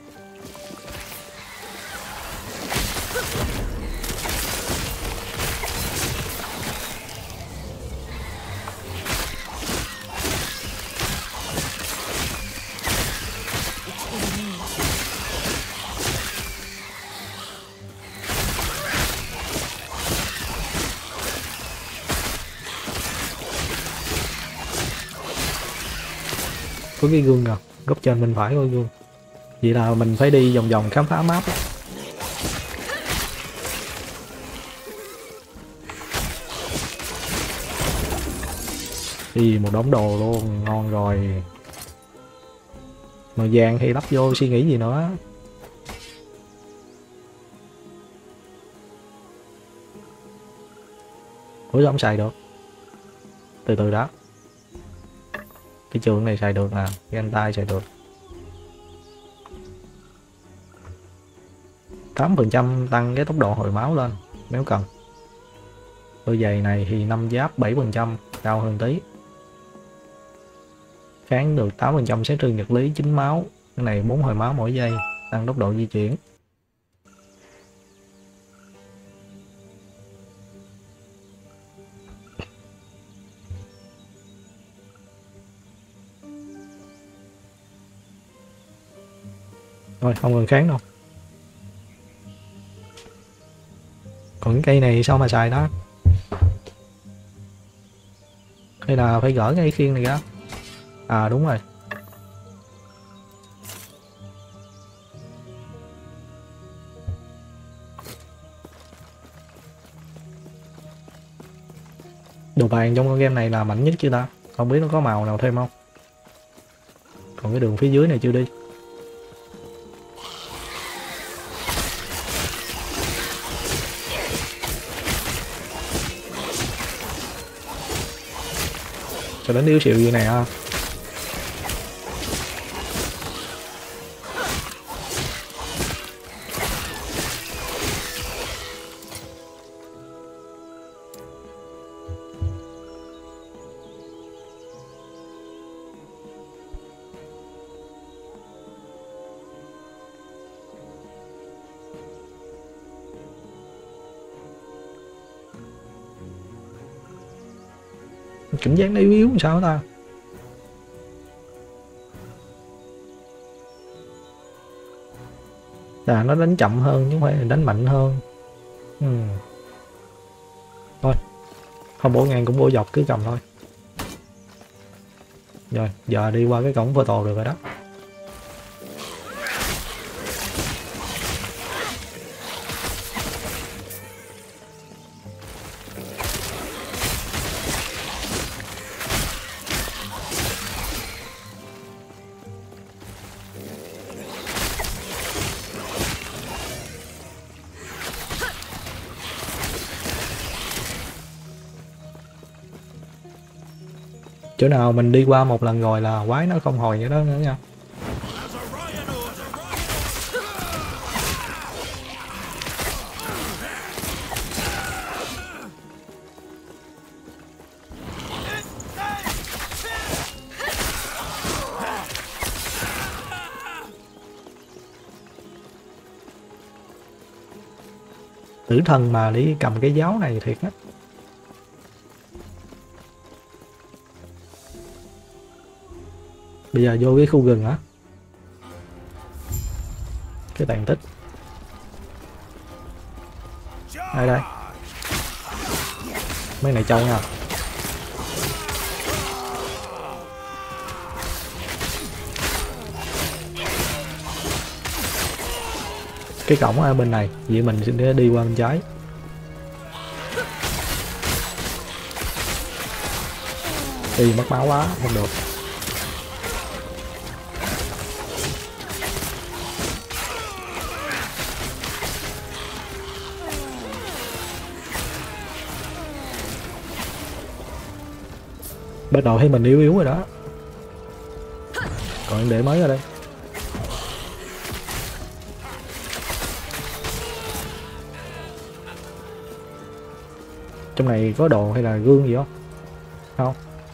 Có cái gương à, góc trên bên phải có gương. Vậy là mình phải đi vòng vòng khám phá map á. Đi một đống đồ luôn, ngon rồi. Màu vàng thì lắp vô suy nghĩ gì nữa. Ủa sao không xài được? Từ từ đó. Cái trường này xài được à, cái anh tay xài được. tám phần trăm tăng cái tốc độ hồi máu lên nếu cần. Đôi giày này thì năm giáp bảy phần trăm, cao hơn tí. Kháng được tám phần trăm sát thương vật lý chín máu. Cái này bốn hồi máu mỗi giây, tăng tốc độ di chuyển. Rồi không cần kháng đâu. Còn cái cây này sao mà xài đó? Hay là phải gỡ cái khiên này ra? À đúng rồi. Đồ bàn trong con game này là mạnh nhất chưa ta? Không biết nó có màu nào thêm không? Còn cái đường phía dưới này chưa đi. Cho đến yếu xịu như này ha. Cảm giác nó yếu yếu làm sao ta? Là nó đánh chậm hơn chứ không phải là đánh mạnh hơn. Hmm. Thôi, không bổ ngang cũng bổ dọc, cứ cầm thôi. Rồi, giờ đi qua cái cổng portal được rồi đó. Chỗ nào mình đi qua một lần rồi là quái nó không hồi nữa đó nữa nha. Tử thần mà đi cầm cái giáo này thiệt á. Bây giờ vô cái khu rừng hả? Cái tàn tích. Đây đây. Mấy này trâu nha. Cái cổng ở bên này, vậy mình sẽ đi qua bên trái. Đi mất máu quá, không được. Bắt đầu thấy mình yếu yếu rồi đó. Còn để mới ở đây. Trong này có đồ hay là gương gì không? Không.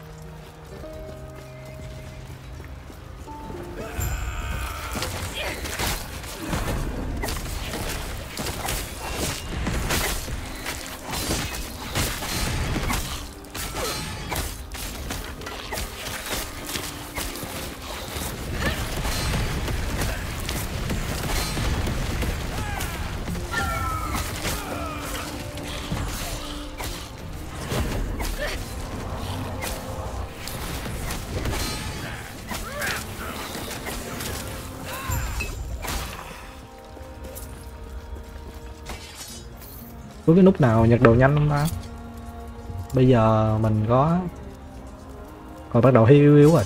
Có cái nút nào nhặt đồ nhanh không ta? Bây giờ mình có rồi, bắt đầu yếu yếu rồi.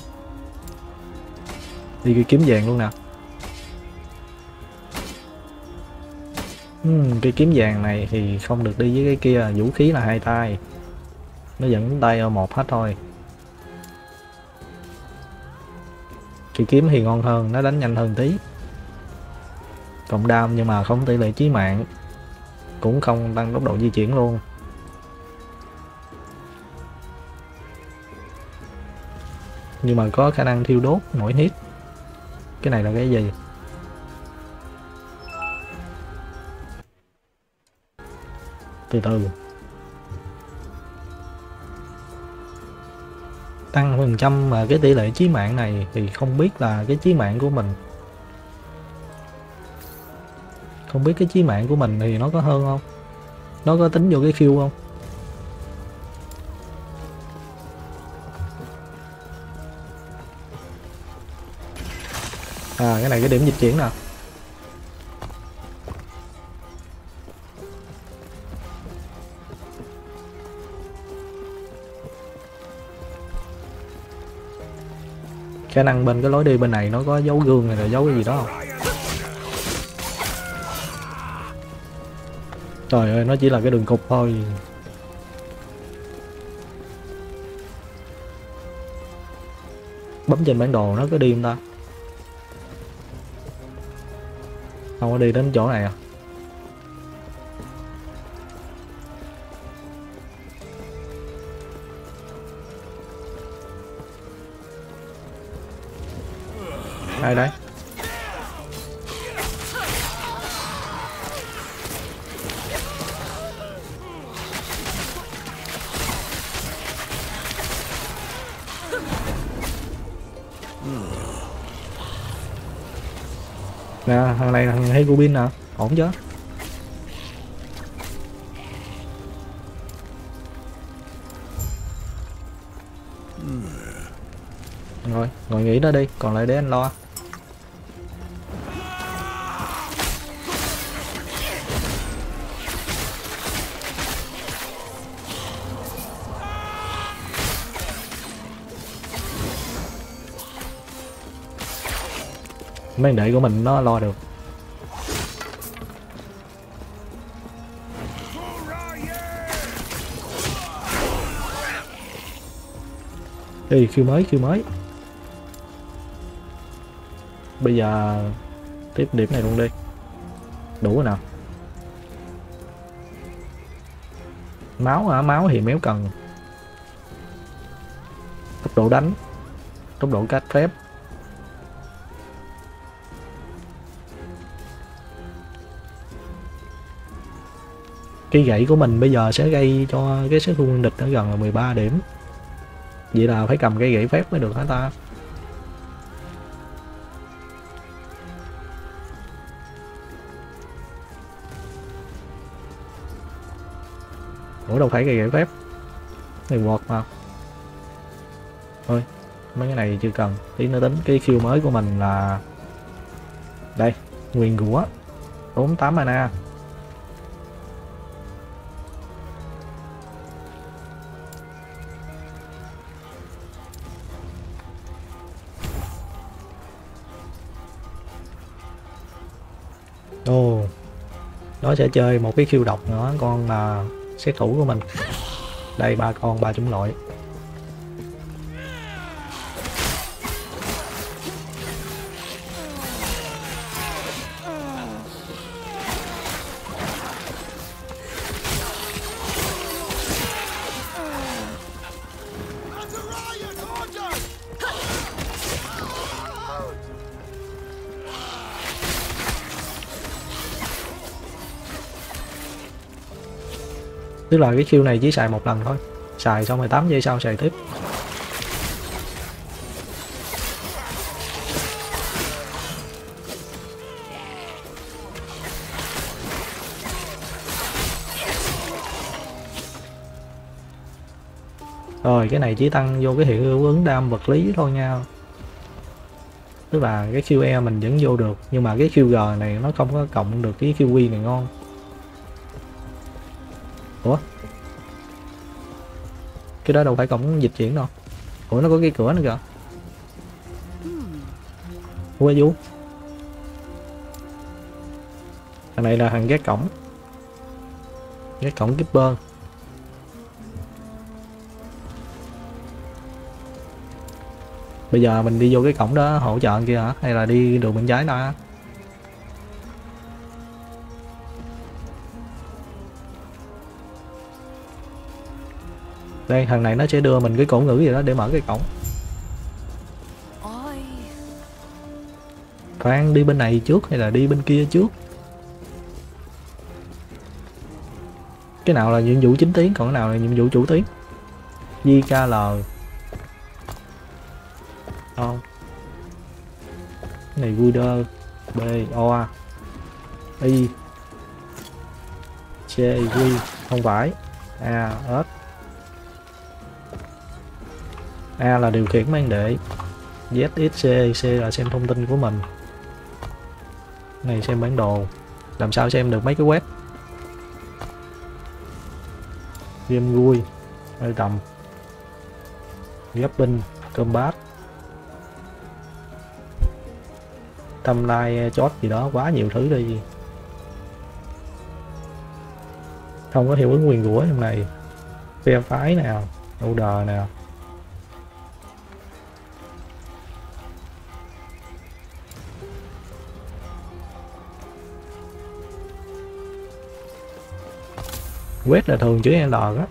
Đi cái kiếm vàng luôn nè. uhm, Cái kiếm vàng này thì không được đi với cái kia. Vũ khí là hai tay, nó vẫn tay ở một hết thôi. Cái kiếm thì ngon hơn, nó đánh nhanh hơn tí. Cộng đam nhưng mà không tỷ lệ chí mạng, cũng không tăng tốc độ di chuyển luôn. Nhưng mà có khả năng thiêu đốt mỗi hit. Cái này là cái gì? Từ từ. Tăng phần trăm mà cái tỷ lệ chí mạng này thì không biết là cái chí mạng của mình. Không biết cái chí mạng của mình thì nó có hơn không? Nó có tính vô cái khiêu không? À, cái này cái điểm dịch chuyển nè. Khả năng bên cái lối đi bên này nó có dấu gương này là dấu cái gì đó không? Trời ơi, nó chỉ là cái đường cục thôi. Bấm trên bản đồ nó có đi không ta? Không có đi đến chỗ này à? Ai đấy? Nè, thằng này thằng hay Rubin nè, ổn chứ? Ngồi nghỉ đó đi, còn lại để anh lo. Mấy đệ của mình nó lo được. Ê, khiêu mới, khiêu mới. Bây giờ tiếp điểm này luôn đi. Đủ rồi nào. Máu hả? Máu thì méo cần. Tốc độ đánh, tốc độ cắt phép. Cái gãy của mình bây giờ sẽ gây cho cái sức quân địch ở gần là mười ba điểm. Vậy là phải cầm cái gãy phép mới được hả ta? Ủa đâu phải cây gãy phép. Này quật mà. Thôi, mấy cái này chưa cần. Tí nữa tính. Cái khiêu mới của mình là đây, nguyên rủa, tốn tám mana. Ồ, nó sẽ chơi một cái khiêu độc nữa, con là sát thủ của mình. Đây, ba con, ba chủng loại. Tức là cái khiêu này chỉ xài một lần thôi. Xài xong rồi tám giây sau xài tiếp. Rồi cái này chỉ tăng vô cái hiệu ứng đam vật lý thôi nha. Tức là cái khiêu E mình vẫn vô được. Nhưng mà cái khiêu G này nó không có cộng được cái khiêu Q này ngon. Ủa? Cái đó đâu phải cổng dịch chuyển đâu. Ủa nó có cái cửa nữa kìa. Ủa Vũ. Thằng này là thằng gác cổng. Gác cổng Keeper. Bây giờ mình đi vô cái cổng đó hỗ trợ kia hả? Hay là đi đường bên trái ta? Đây, thằng này nó sẽ đưa mình cái cổ ngữ gì đó để mở cái cổng. Khoan, đi bên này trước hay là đi bên kia trước? Cái nào là nhiệm vụ chính tiến, còn cái nào là nhiệm vụ chủ tiến? J K L. Không. Cái này Guider. B, O, I, C, Q. Không phải. A, S. A là điều khiển mang đệ. Z, X, C, C là xem thông tin của mình. Này xem bản đồ. Làm sao xem được mấy cái web. Game vui. Hơi tầm. Gapping. Combat. Timeline chốt gì đó, quá nhiều thứ đi. Không có hiệu ứng quyền rủa trong này. Phe phái nào, order nào. Quét là thường chữ L á.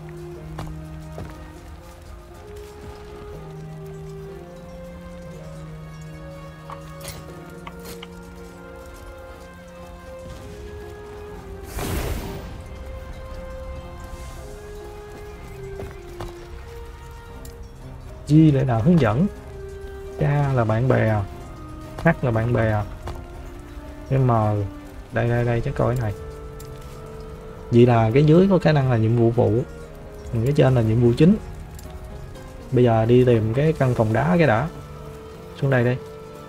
G lại nào hướng dẫn. K là bạn bè. H là bạn bè. M. Đây đây đây chắc coi cái này. Vậy là cái dưới có khả năng là nhiệm vụ phụ, cái trên là nhiệm vụ chính. Bây giờ đi tìm cái căn phòng đá cái đã. xuống đây đi.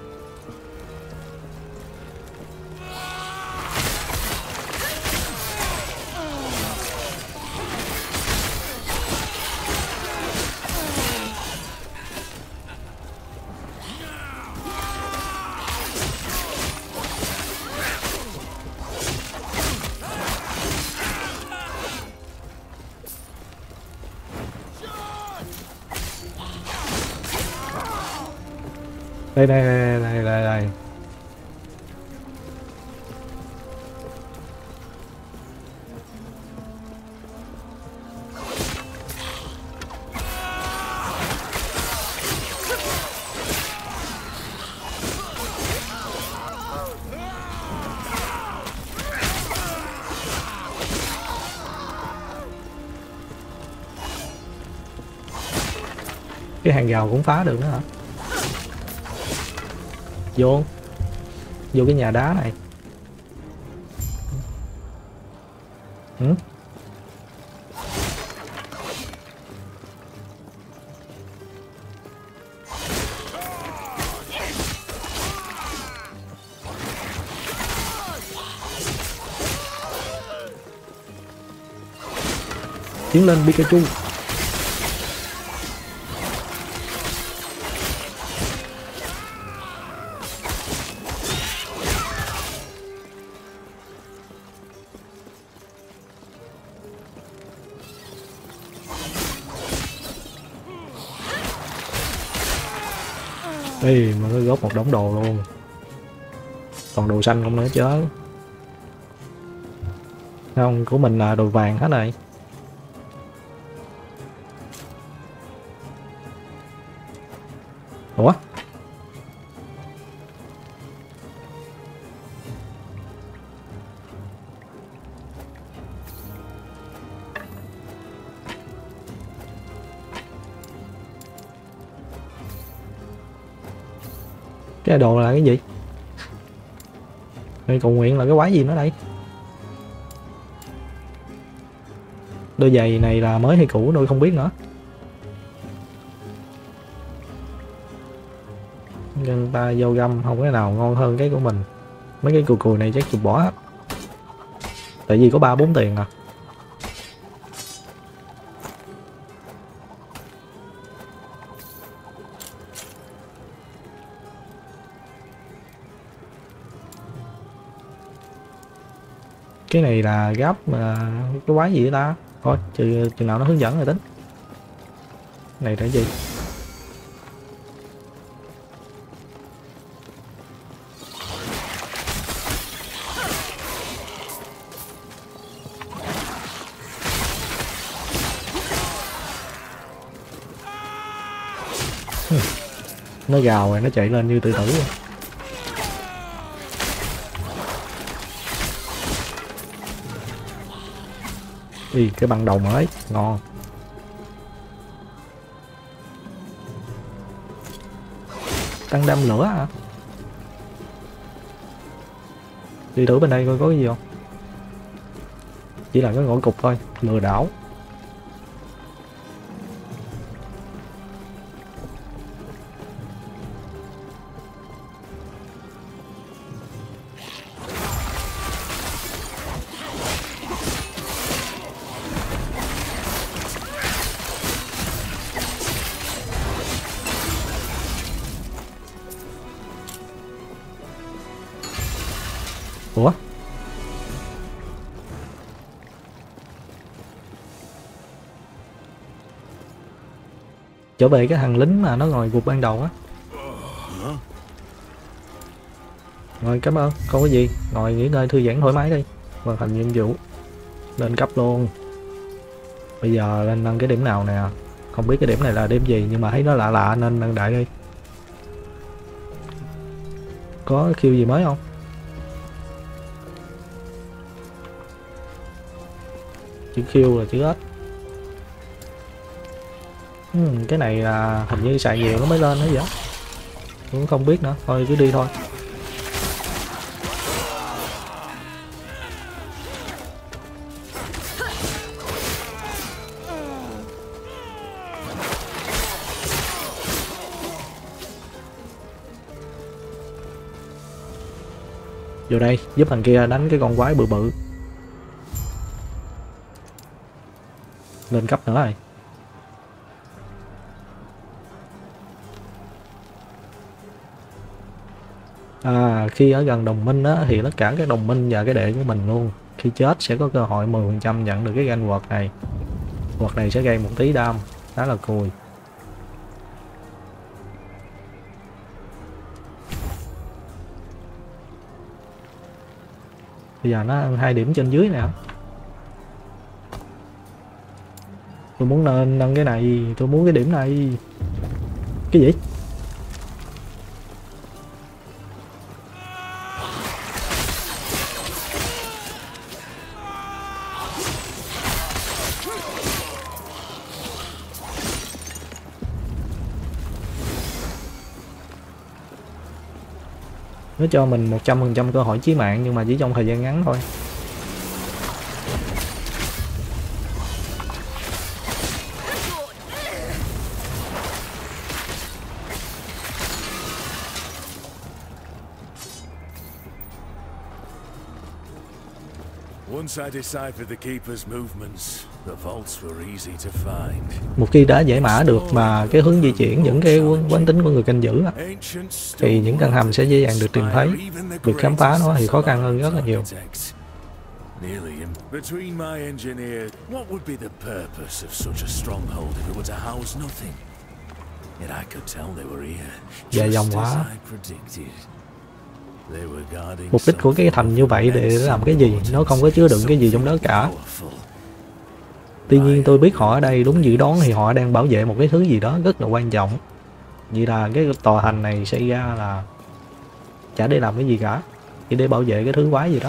Đây đây đây đây đây đây. Cái hàng rào cũng phá được nữa hả? Vô vô cái nhà đá này. Ừ? Tiến lên Pikachu. Ê, mà nó góp một đống đồ luôn. Còn đồ xanh không nữa chứ. Không, của mình là đồ vàng hết này. Ủa? Cái đồ là cái gì? Đây cầu nguyện là cái quái gì nữa đây? Đôi giày này là mới hay cũ tôi không biết nữa. Nhân ta vô găm không cái nào ngon hơn cái của mình. Mấy cái cùi cùi này chắc chụp bỏ hết. Tại vì có ba bốn tiền à. Cái này là gấp mà cái quái gì ta? Thôi chừng, chừng nào nó hướng dẫn rồi tính. Này là gì? Nó gào rồi nó chạy lên như tự tử rồi. Ý, cái băng đầu mới ngon. Tăng đâm lửa hả? Đi thử bên đây coi có cái gì không. Chỉ là cái ngõ cục thôi, lừa đảo. Ủa? Trở về cái thằng lính mà nó ngồi gục ban đầu á. Rồi cảm ơn, không có gì. Ngồi nghỉ ngơi thư giãn thoải mái đi. Hoàn thành nhiệm vụ. Lên cấp luôn. Bây giờ lên nâng cái điểm nào nè. Không biết cái điểm này là điểm gì nhưng mà thấy nó lạ lạ nên nâng đại đi. Có khiêu gì mới không? Chữ khiêu là chữ ếch. Ừ, cái này là hình như xài nhiều nó mới lên nữa vậy. Cũng không biết nữa, thôi cứ đi thôi. Vô đây giúp thằng kia đánh cái con quái bự bự. Lên cấp nữa rồi. À, khi ở gần đồng minh á, thì tất cả các đồng minh và cái đệ của mình luôn khi chết sẽ có cơ hội mười phần trăm nhận được cái ganh quật này. Quật này sẽ gây một tí đam, khá là cùi. Bây giờ nó hai điểm trên dưới nè. Tôi muốn nâng, nâng cái này, tôi muốn cái điểm này. Cái gì? Nó cho mình một trăm phần trăm cơ hội chí mạng nhưng mà chỉ trong thời gian ngắn thôi. Một khi đã giải mã được mà cái hướng di chuyển những cái quán tính của người canh giữ thì những căn hầm sẽ dễ dàng được tìm thấy. Việc khám phá nó thì khó khăn hơn rất là nhiều. Dài dòng quá. Mục đích của cái thành như vậy để làm cái gì? Nó không có chứa đựng cái gì trong đó cả. Tuy nhiên tôi biết họ ở đây đúng dự đoán thì họ đang bảo vệ một cái thứ gì đó rất là quan trọng. Vậy là cái tòa thành này xảy ra là chả để làm cái gì cả, chỉ để bảo vệ cái thứ quái gì đó.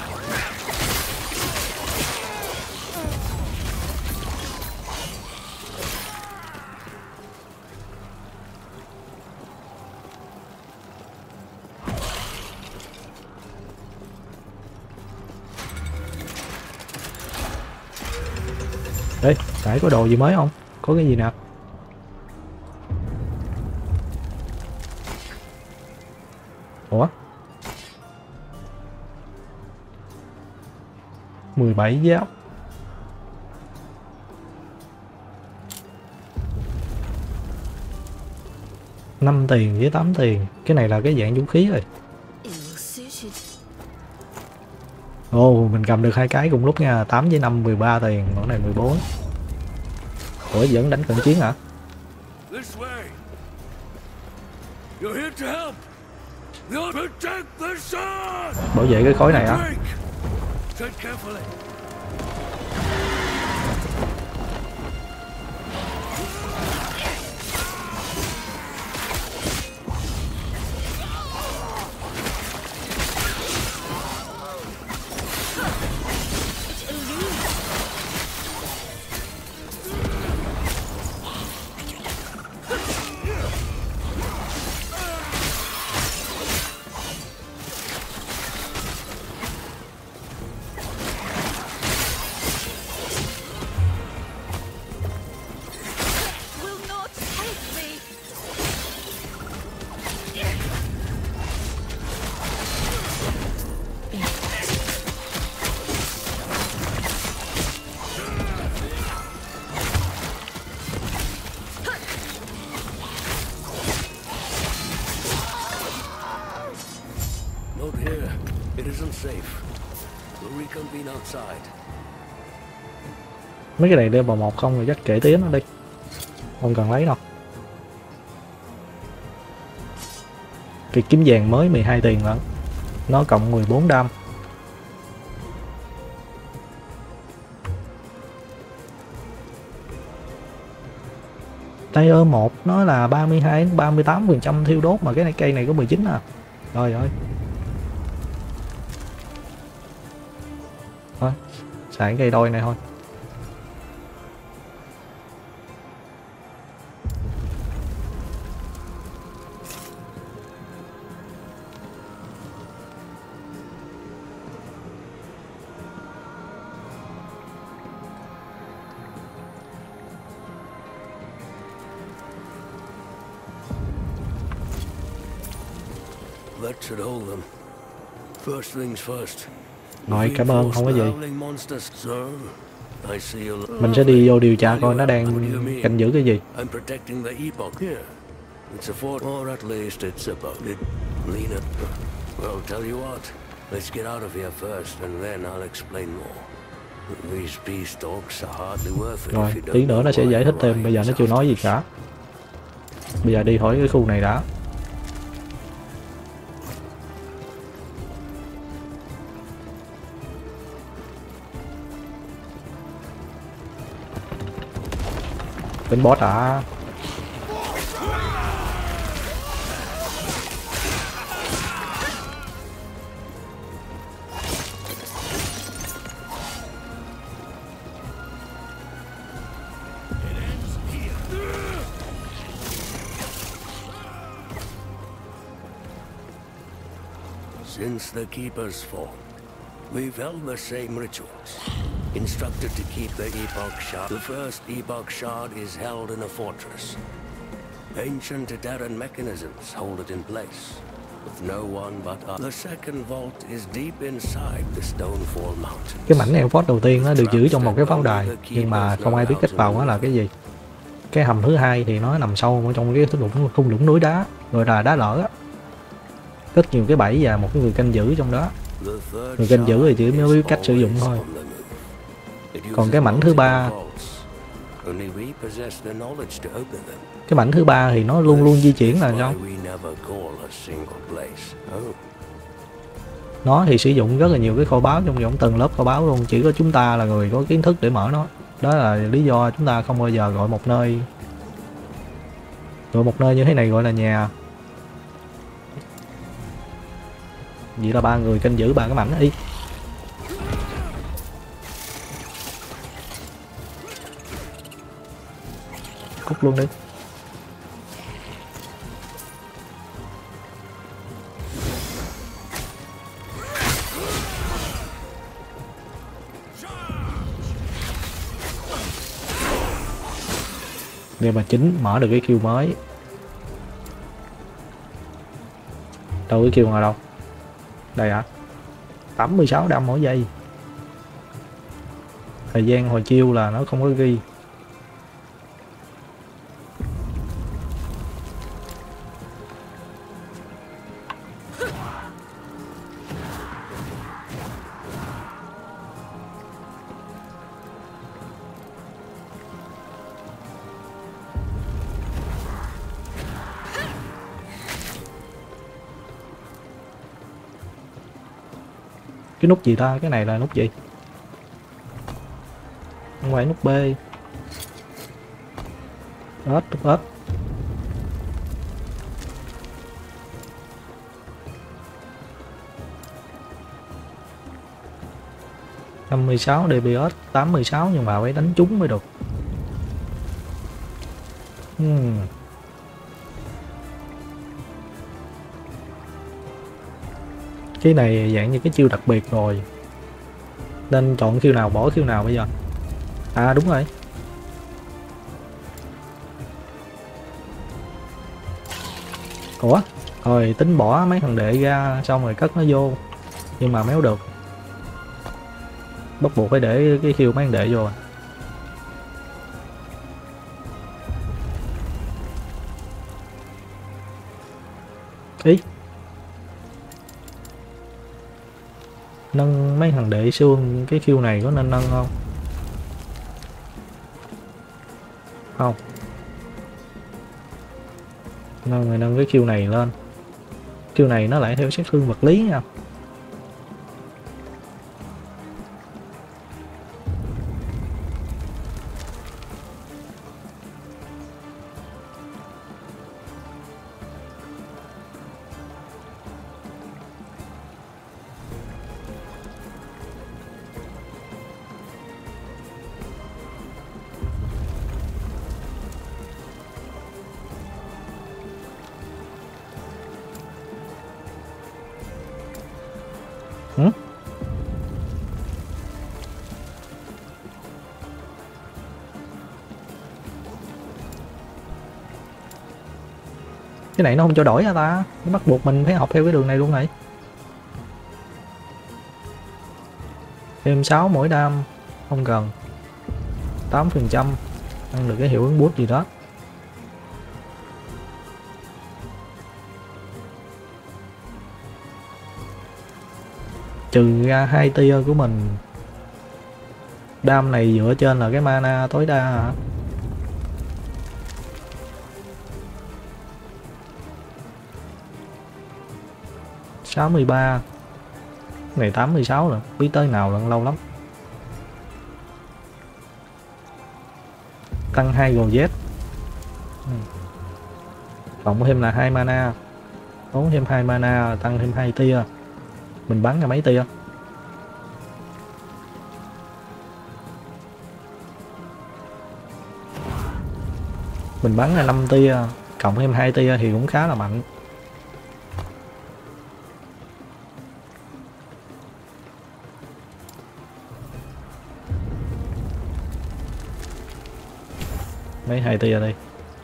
Ê, nãy có đồ gì mới không? Có cái gì nào? Ủa? mười bảy giáp. năm tiền với tám tiền. Cái này là cái dạng vũ khí rồi. Ồ, oh, mình cầm được hai cái cùng lúc nha. Tám với năm, mười ba tiền. Còn này mười bốn. Ủa, vẫn đánh cận chiến hả? Bảo vệ cái khối này hả? Mấy cái này đeo vào một không rồi chắc kể tiếng nó đi. Không cần lấy đâu. Cái kiếm vàng mới mười hai tiền lận. Nó cộng mười bốn đam. Tier một nó là ba mươi hai đến ba mươi tám phần trăm thiêu đốt mà cái này cây này có mười chín à. Rồi ơi. Thôi, xài cây đôi này thôi. That should hold them. First things first. Nói cảm ơn, không có gì. Howling monsters, sir. I see you. Mình sẽ đi vô điều tra coi nó đang canh giữ cái gì. I'm protecting the epoch here. It's a fort, or at least it's about it. Lena. Well, tell you what. Let's get out of here first, and then I'll explain more. These peace talks are hardly worth it. Rồi, if you don't tí nữa nó know sẽ why giải thích you're thêm, bây giờ nó chưa nói gì cả. Bây giờ đi hỏi cái khu này đã. Đến boss đã. Since the Keeper's fall, we've held the same rituals. Instructed to keep the Epoch Shard. The first Epoch Shard is held in a fortress. Ancient Terran mechanisms hold it in place, with no one but us. The second vault is deep inside the Stonefall Mountain. Cái mảnh Elfort đầu tiên nó được giữ trong một cái pháo đài, nhưng mà không ai biết cách vào nó là cái gì. Cái hầm thứ hai thì nó nằm sâu ở trong cái thung lũng, thung lũng núi đá, gọi là đá lở á. Rất nhiều cái bẫy và một cái người canh giữ trong đó. Người canh giữ thì chỉ mới biết cách sử dụng thôi. Còn cái mảnh thứ ba, cái mảnh thứ ba thì nó luôn luôn di chuyển là sao? Nó thì sử dụng rất là nhiều cái kho báu trong những tầng lớp kho báu luôn, chỉ có chúng ta là người có kiến thức để mở nó. Đó là lý do chúng ta không bao giờ gọi một nơi gọi một nơi như thế này gọi là nhà. Vậy là ba người canh giữ ba cái mảnh đi. Cút luôn đi. Để mà chính mở được cái kill mới. Đâu cái kill nào đâu? Đây hả? tám mươi sáu đam mỗi giây. Thời gian hồi chiêu là nó không có ghi. Cái nút gì ta? Cái này là nút gì? Không phải nút B. Ếch, nút ếch. năm mươi sáu đê pê ét, tám mươi sáu nhưng mà phải đánh trúng mới được. Hmm. Cái này dạng như cái chiêu đặc biệt rồi, nên chọn khiêu nào bỏ khiêu nào bây giờ. À đúng rồi, ủa rồi tính bỏ mấy thằng đệ ra xong rồi cất nó vô, nhưng mà méo được, bắt buộc phải để cái khiêu mấy thằng đệ vô. Ý nâng mấy thằng đệ xương, cái khiêu này có nên nâng không? Không. Nâng rồi nâng cái khiêu này lên. Khiêu này nó lại theo sát thương vật lý nha. Hử? Cái này nó không cho đổi hả ta? Nó bắt buộc mình phải học theo cái đường này luôn này. Thêm sáu mỗi đam, không cần. Tám phần trăm ăn được cái hiệu ứng boost gì đó. Trừ ra hai tia của mình. Đam này dựa trên là cái mana tối đa hả? sáu mươi ba. Này tám mươi sáu rồi, biết tới nào lần lâu lắm. Tăng hai gồ Z. Cộng thêm là hai mana. Tốn thêm hai mana, tăng thêm hai tia. Mình bắn ra mấy tia? Mình bắn ra năm tia, cộng thêm hai tia thì cũng khá là mạnh. Mấy hai tia đây.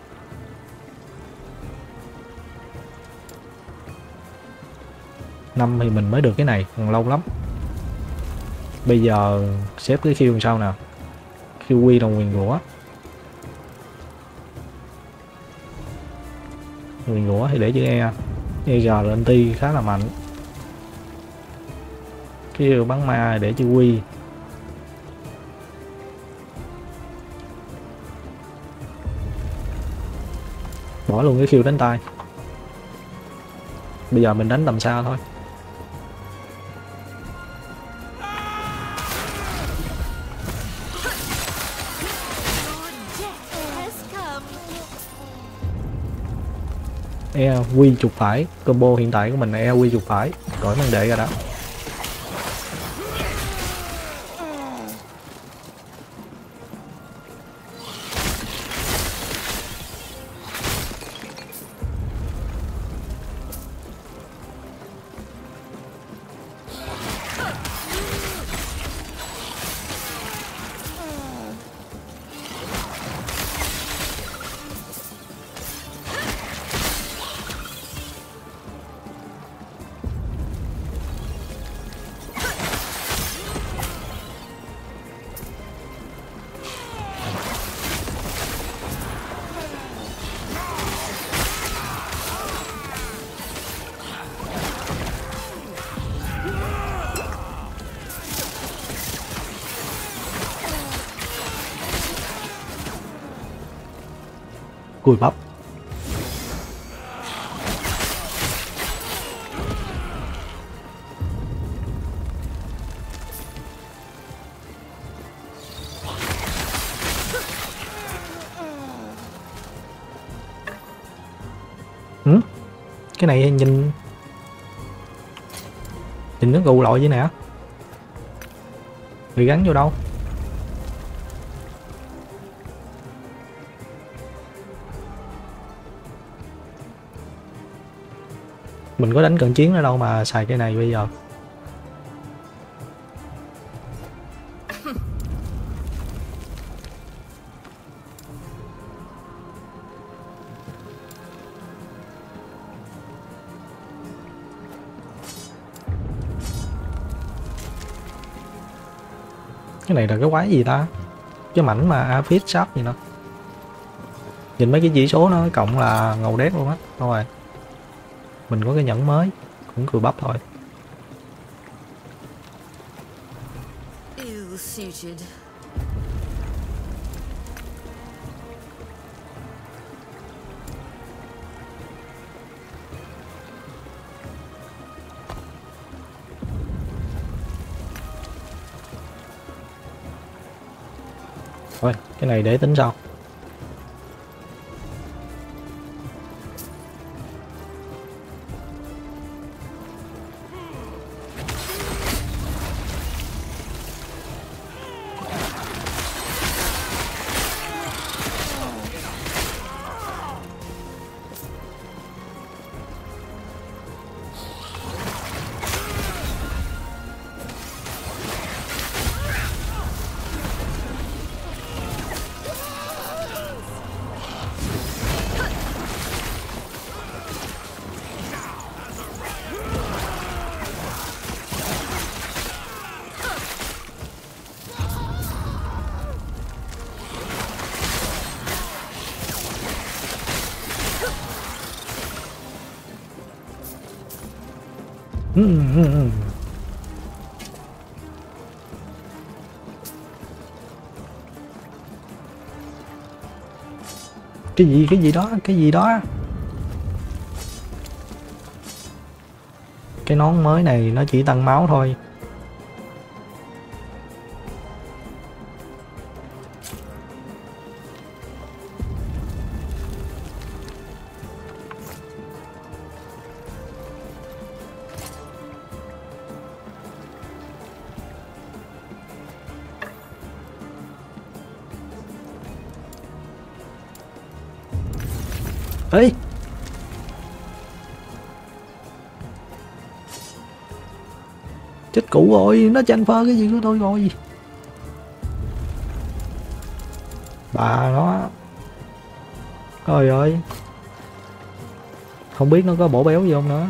Năm thì mình mới được cái này, còn lâu lắm. Bây giờ xếp cái khiêu sau nào. Khiêu quy đồng nguyền rủa. Nguyền rủa thì để chữ E. E G lên ti khá là mạnh. Khiêu bắn ma để chữ quy. Bỏ luôn cái khiêu đánh tay. Bây giờ mình đánh tầm xa thôi. E quy chuột phải. Combo hiện tại của mình là E quy chuột phải. Đổi mang đệ ra đã. Cùi bắp. Ừ? Cái này nhìn nhìn nó gù lội vậy nè. Bị gắn vô đâu? Mình có đánh cận chiến ở đâu mà xài cái này bây giờ. Cái này là cái quái gì ta? Cái mảnh mà Aphid Sharp gì nữa. Nhìn mấy cái chỉ số nó cộng là ngầu đét luôn á. Thôi rồi. Mình có cái nhẫn mới, cũng cười bắp thôi. Thôi, cái này để tính sau. Cái gì cái gì đó, cái gì đó. Cái nón mới này nó chỉ tăng máu thôi. Ê, chết cụ rồi, nó tranh phơ cái gì của tôi rồi. Bà nó, trời ơi, không biết nó có bổ béo gì không nữa.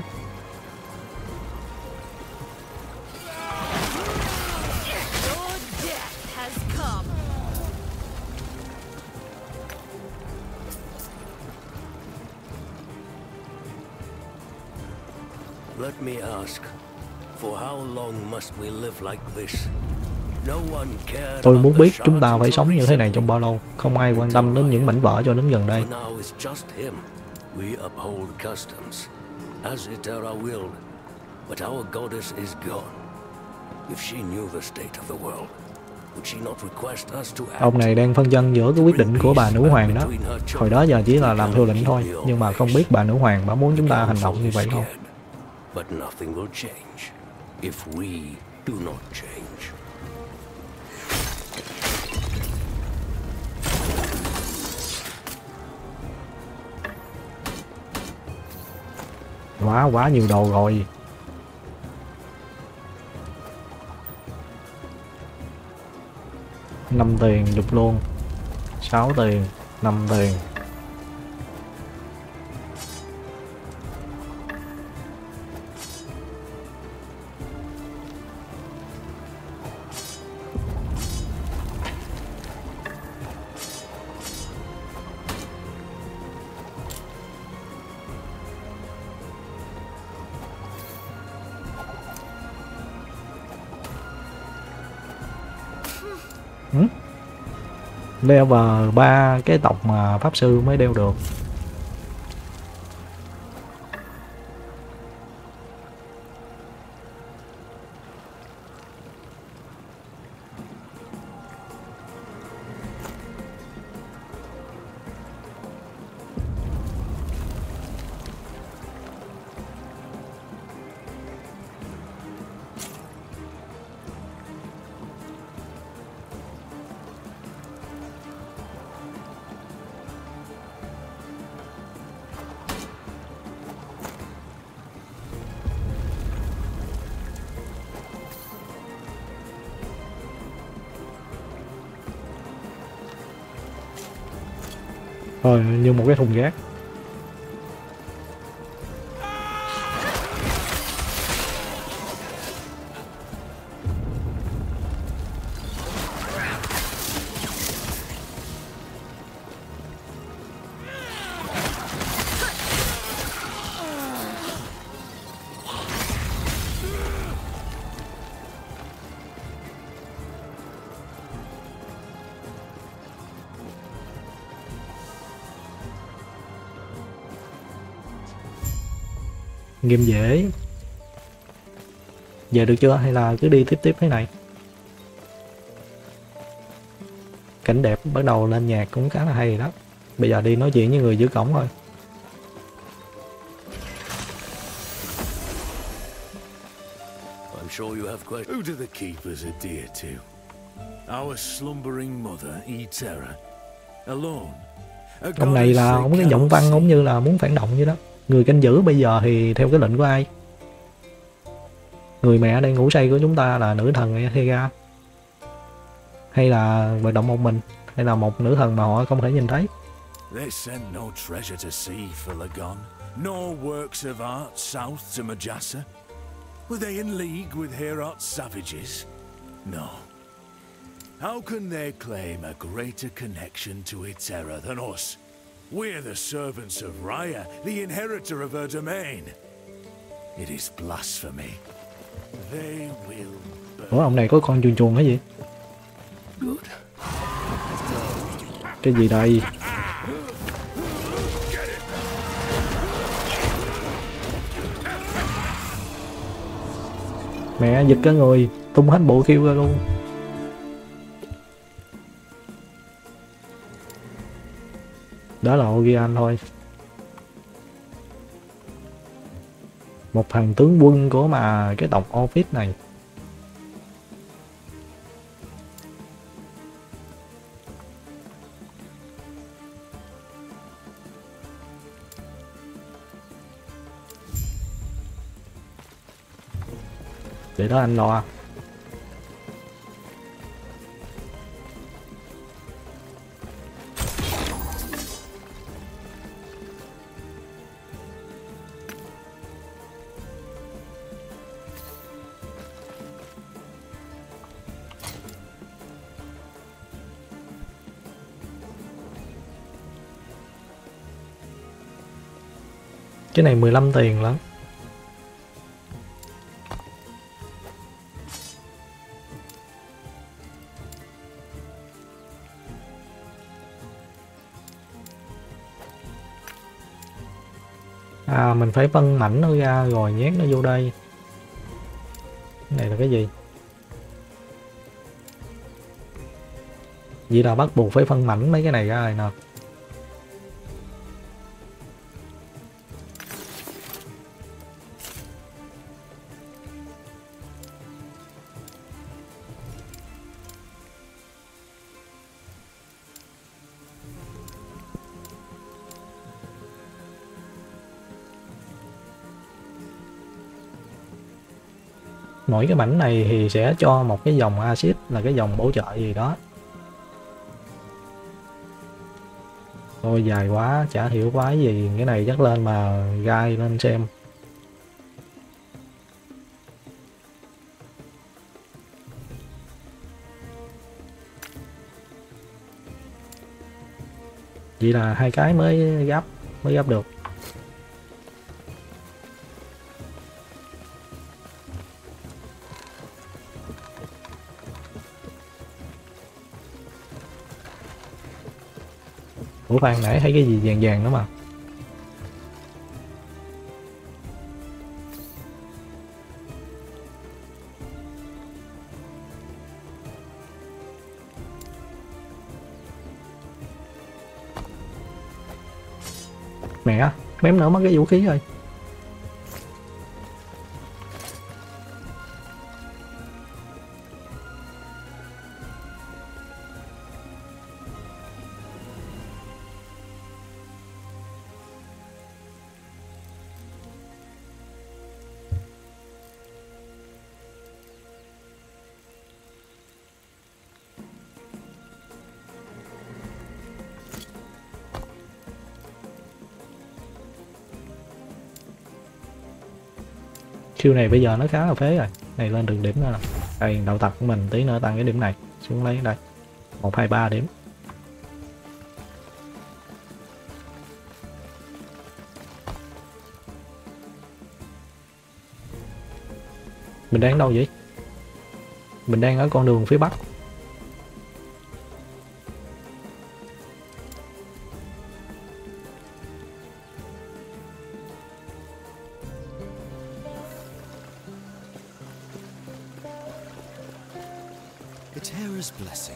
Let me ask, for how long must we live like this? No one cared. Tôi muốn biết chúng ta phải sống như thế này trong bao lâu. Không ai quan tâm đến những mảnh vỡ cho đến gần đây. Now it's just him. We uphold customs, as Hetera willed. But our goddess is gone. If she knew the state of the world, would she not request us to act? Ông này đang phân vân giữa cái quyết định của bà nữ hoàng đó. Hồi đó giờ chỉ là làm theo lệnh thôi, nhưng mà không biết bà nữ hoàng bà muốn chúng ta hành động như vậy không. But nothing will change if we do not change. Quá quá nhiều đồ rồi. Năm tiền dục luôn. Sáu tiền, năm tiền. Ừ? Level ba cái tộc mà pháp sư mới đeo được. Rồi như một cái thùng rác. Game dễ. Về được chưa hay là cứ đi tiếp tiếp thế này? Cảnh đẹp bắt đầu lên nhạc cũng khá là hay đó. Bây giờ đi nói chuyện với người giữ cổng thôi. I'm sure you have questions. Who do the keepers adhere to? Our slumbering mother, Hetera, alone. Ông này là ông cái giọng văn cũng như là muốn phản động như đó. Người canh giữ bây giờ thì theo cái lệnh của ai? Người mẹ đang ngủ say của chúng ta là nữ thần Hetera, hay là vận động một mình, hay là một nữ thần mà họ không thể nhìn thấy? They sent no treasure to sea for Lagon, no works of art south to Majasa. Were they in league with Heorot's savages? No. How can they claim a greater connection to Hetera than us? We're the servants of Raya, the inheritor of her domain. It is blasphemy. They will burn. Ủa ông này có con chuồn chuồn cái gì? Good. Cái gì đây? Mẹ giật cả người, tung hết bộ khiêu ra luôn. Đó là Ogian thôi. Một thằng tướng quân của mà cái tộc Orphis này. Để đó anh lo. Cái này mười lăm tiền lắm. À mình phải phân mảnh nó ra rồi nhét nó vô đây. Cái này là cái gì? Vậy là bắt buộc phải phân mảnh mấy cái này ra rồi nè. Mỗi cái mảnh này thì sẽ cho một cái dòng axit là cái dòng bổ trợ gì đó. Thôi dài quá, chả hiểu quái gì. Cái này chắc lên mà gai lên xem. Vậy là hai cái mới gấp, mới gấp được. Ủa khoan, nãy thấy cái gì vàng vàng nữa mà. Mẹ, mém nữa mất cái vũ khí rồi. Chiêu này bây giờ nó khá là phế rồi. Này lên đường điểm nữa nè. Đây đầu tập của mình tí nữa tăng cái điểm này. Xuống lấy đây. một, hai, ba điểm. Mình đang đâu vậy? Mình đang ở con đường phía bắc. Hetera's blessing.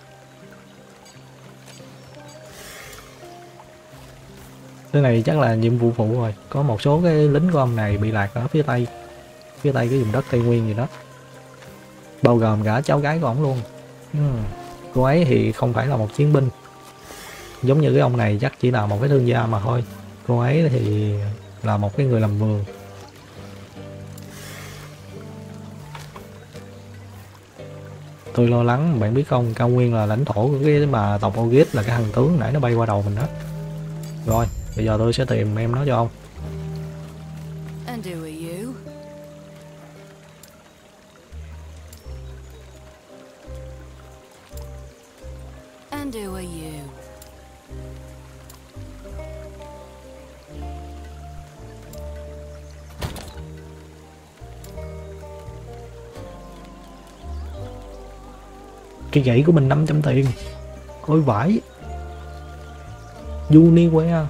Cái này chắc là nhiệm vụ phụ rồi. Có một số cái lính của ông này bị lạc ở phía tây. Phía tây cái vùng đất Tây Nguyên gì đó. Bao gồm cả cháu gái của ông luôn. uhm. Cô ấy thì không phải là một chiến binh. Giống như cái ông này chắc chỉ là một cái thương gia mà thôi. Cô ấy thì là một cái người làm vườn. Tôi lo lắng, bạn biết không, cao nguyên là lãnh thổ của cái mà tộc Orphis là cái thằng tướng nãy nó bay qua đầu mình đó. Rồi, bây giờ tôi sẽ tìm em nó cho ông. And who are you? And who are you? Cái gãy của mình năm trăm tiền. Ôi vãi. Unique.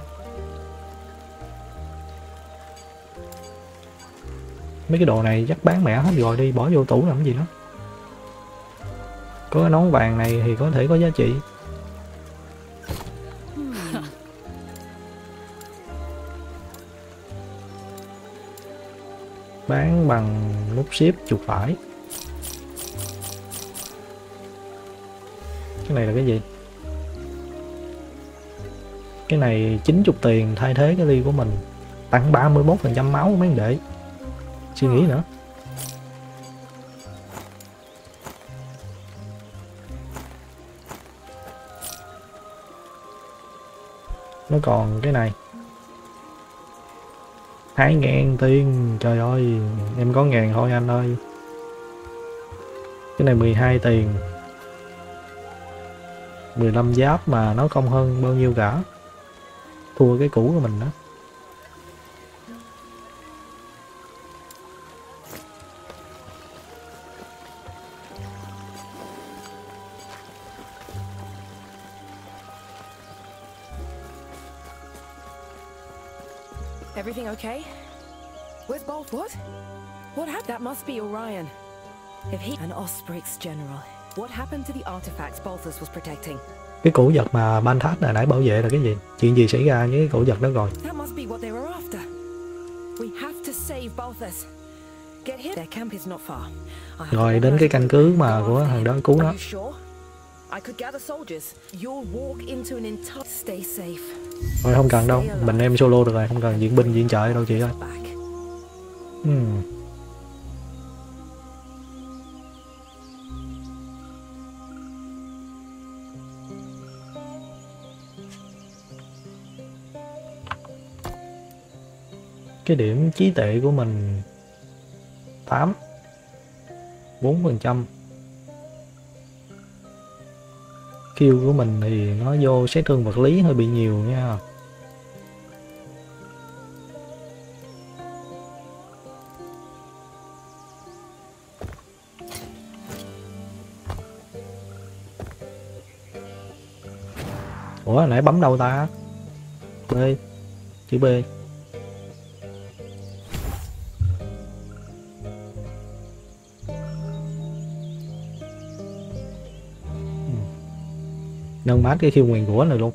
Mấy cái đồ này chắc bán mẹ hết rồi, đi bỏ vô tủ làm cái gì đó. Có cái nón vàng này thì có thể có giá trị. Bán bằng nút ship chuột phải. Cái này là cái gì? Cái này chín mươi tiền thay thế cái ly của mình. Tăng ba mươi mốt phần trăm máu mấy anh đệ. Suy nghĩ nữa. Nó còn cái này hai ngàn tiền. Trời ơi, em có ngàn thôi anh ơi. Cái này mười hai tiền, mười lăm giáp mà nó không hơn bao nhiêu cả. Thua cái cũ của mình đó. Everything okay? Where's Bolt? What? What happened? That must be Orion. If he... An Osprix general. What happened to the artifacts Balthus was protecting? Cái cổ vật mà Balthus này nãy bảo vệ là cái gì? Chuyện gì xảy ra với cái cổ vật đó rồi? That must be what they were after. We have to save Balthus. Get him. Their camp is not far. Rồi đến cái căn cứ mà của thằng đó cứu nó. I could gather soldiers. You'll walk into an entire... Stay safe. Rồi không cần đâu, mình em solo được rồi, không cần viện binh viện trợ đâu chị ơi. Hmm. Cái điểm trí tuệ của mình tám, bốn phần trăm. Kill của mình thì nó vô sát thương vật lý hơi bị nhiều nha. Ủa hồi nãy bấm đâu ta? B, chữ B. Nâng mát cái khiêu nguyền rủa này luôn.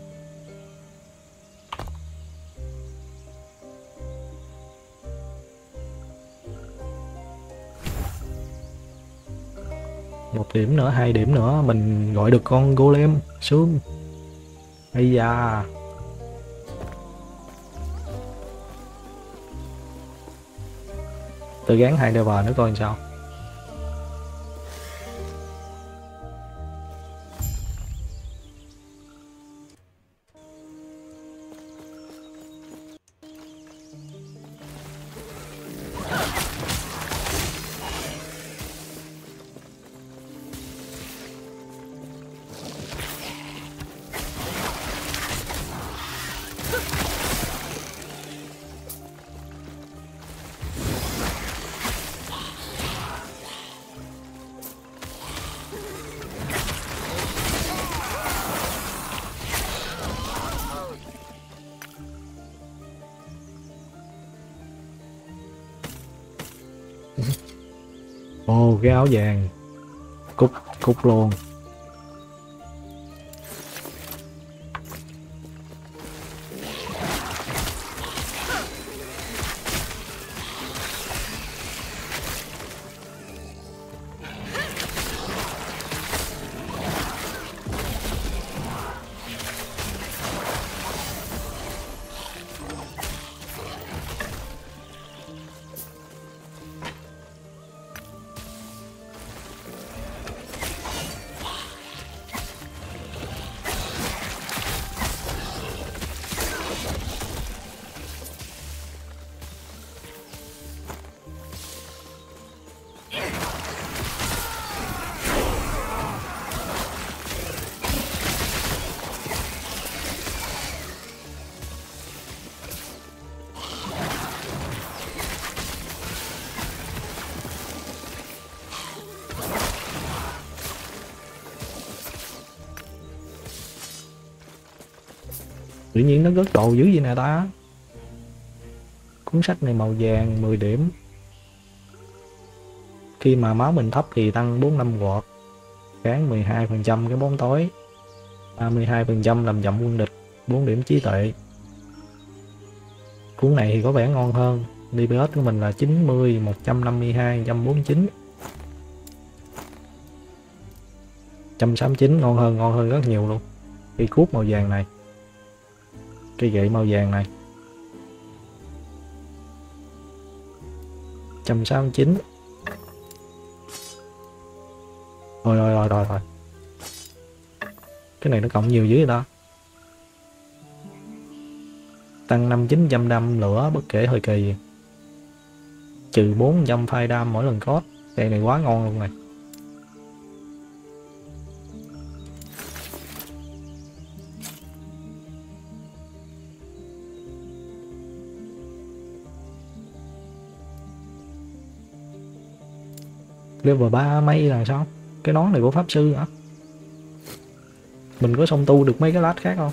Một điểm nữa, hai điểm nữa mình gọi được con golem sướng. Ây da. Tôi gán hai level nữa coi sao. Ồ, oh, cái áo vàng cúc cúc luôn. Tự nhiên nó rớt đồ dữ gì nè ta. Cuốn sách này màu vàng mười điểm. Khi mà máu mình thấp thì tăng bốn mươi lăm quạt, kháng mười hai phần trăm cái bóng tối, ba mươi hai phần trăm làm chậm quân địch, bốn điểm trí tuệ. Cuốn này thì có vẻ ngon hơn. đê pê ét của mình là chín mươi, một trăm năm mươi hai, một trăm bốn mươi chín. một trăm sáu mươi chín ngon hơn, ngon hơn rất nhiều luôn. Cây cuốc màu vàng này, cây gậy màu vàng này. một trăm sáu mươi chín. Rồi rồi rồi rồi rồi. Cái này nó cộng nhiều dữ vậy đó. Tăng năm chín trăm đam lửa bất kể thời kỳ. Trừ bốn trăm fire đam mỗi lần code. Cây này quá ngon luôn này. Level ba mấy là sao? Cái nón này của pháp sư hả? Mình có song tu được mấy cái lát khác không?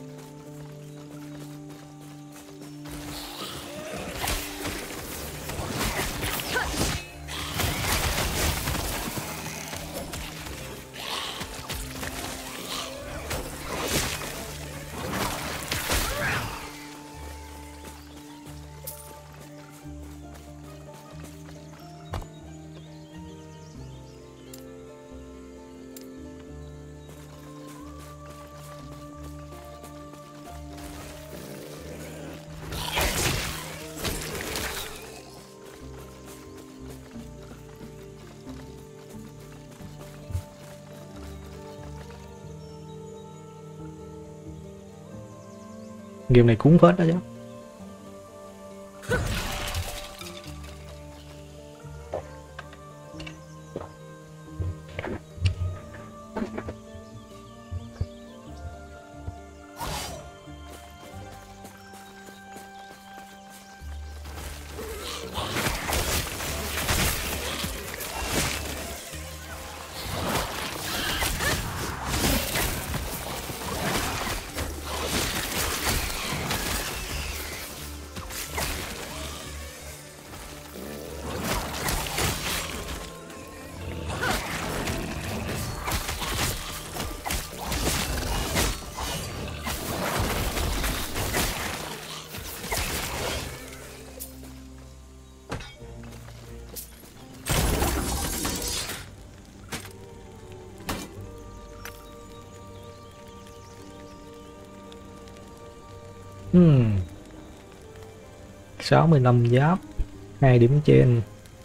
Game này cuốn phết đó chứ. Hmm. sáu mươi lăm giáp, hai điểm trên.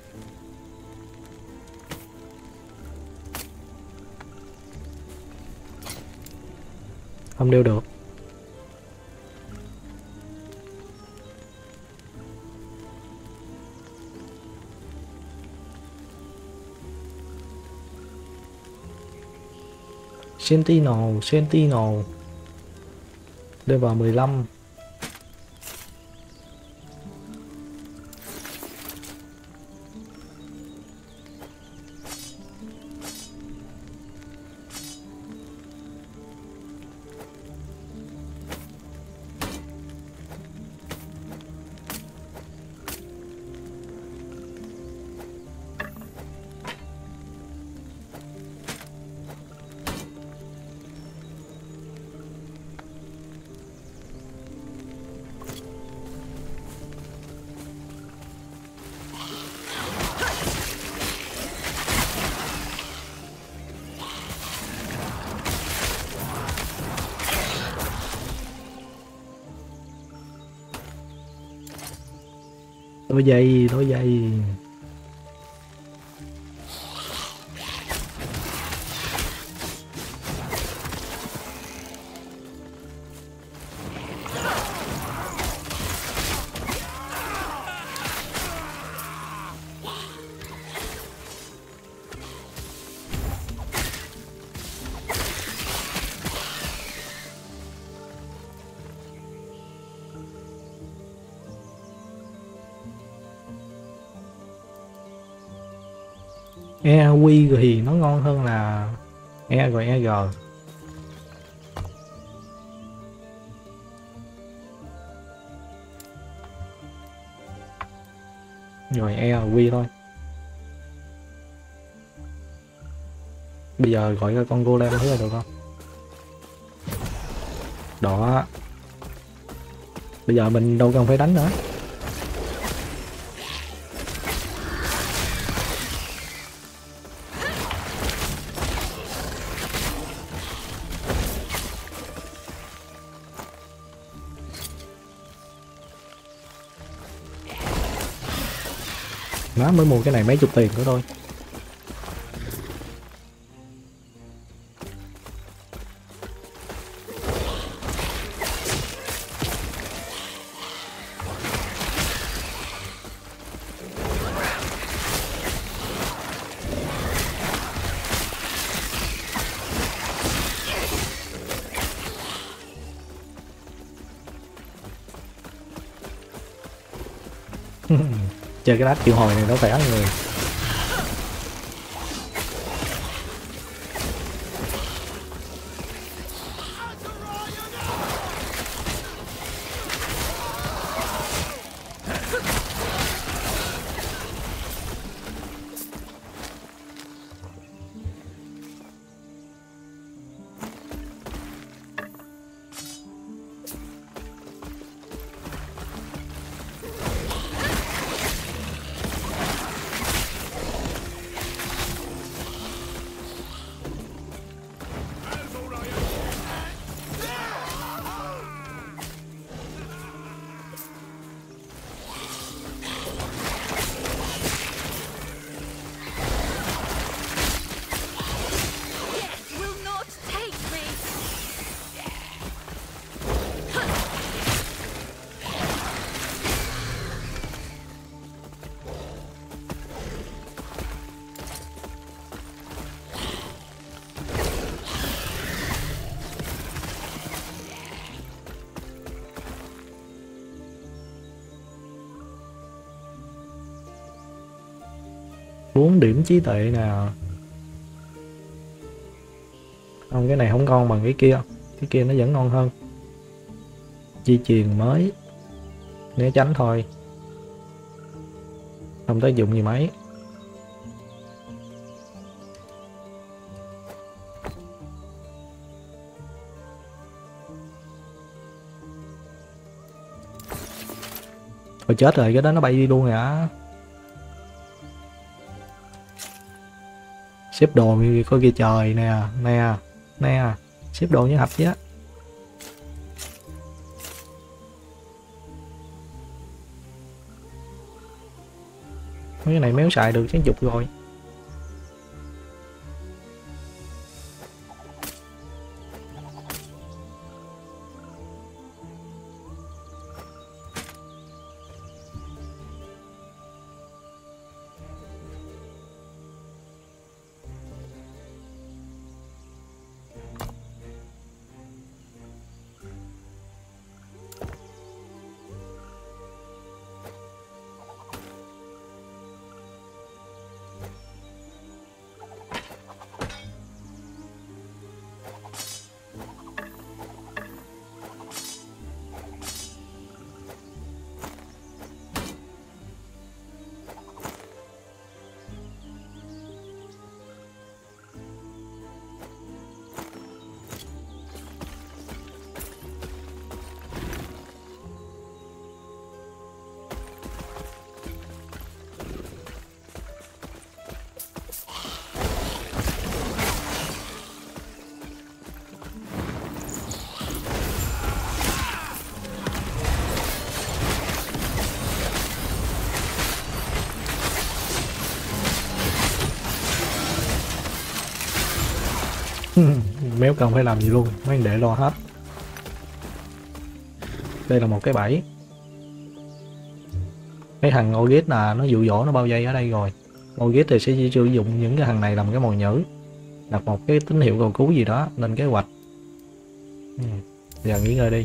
Không đeo được. Sentinel, Sentinel. Level mười lăm. Đôi giày, đôi giày. E quy thì nó ngon hơn là E rồi E G. Rồi E là Quy thôi. Bây giờ gọi ra con golem thứ là được không? Đó. Bây giờ mình đâu cần phải đánh nữa. Nó mới mua cái này mấy chục tiền nữa thôi. Chơi cái đát triệu hồi này nó khỏe người. Bốn điểm trí tuệ nào. Không, cái này không ngon bằng cái kia. Cái kia nó vẫn ngon hơn. Di truyền mới. Né tránh thôi. Không tác dụng gì mấy. Ôi chết rồi, cái đó nó bay đi luôn rồi á. Xếp đồ có kia trời nè, nè, nè, xếp đồ như hạch chứ. Mấy cái này méo xài được chứ chục rồi. Méo cần phải làm gì luôn, mấy anh để lo hết. Đây là một cái bẫy. Cái thằng Ogit là nó dụ dỗ nó bao vây ở đây rồi. Ogit thì sẽ sử dụng những cái thằng này làm cái mồi nhử, đặt một cái tín hiệu cầu cứu gì đó lên kế hoạch. Ừ. Giờ nghỉ ngơi đi.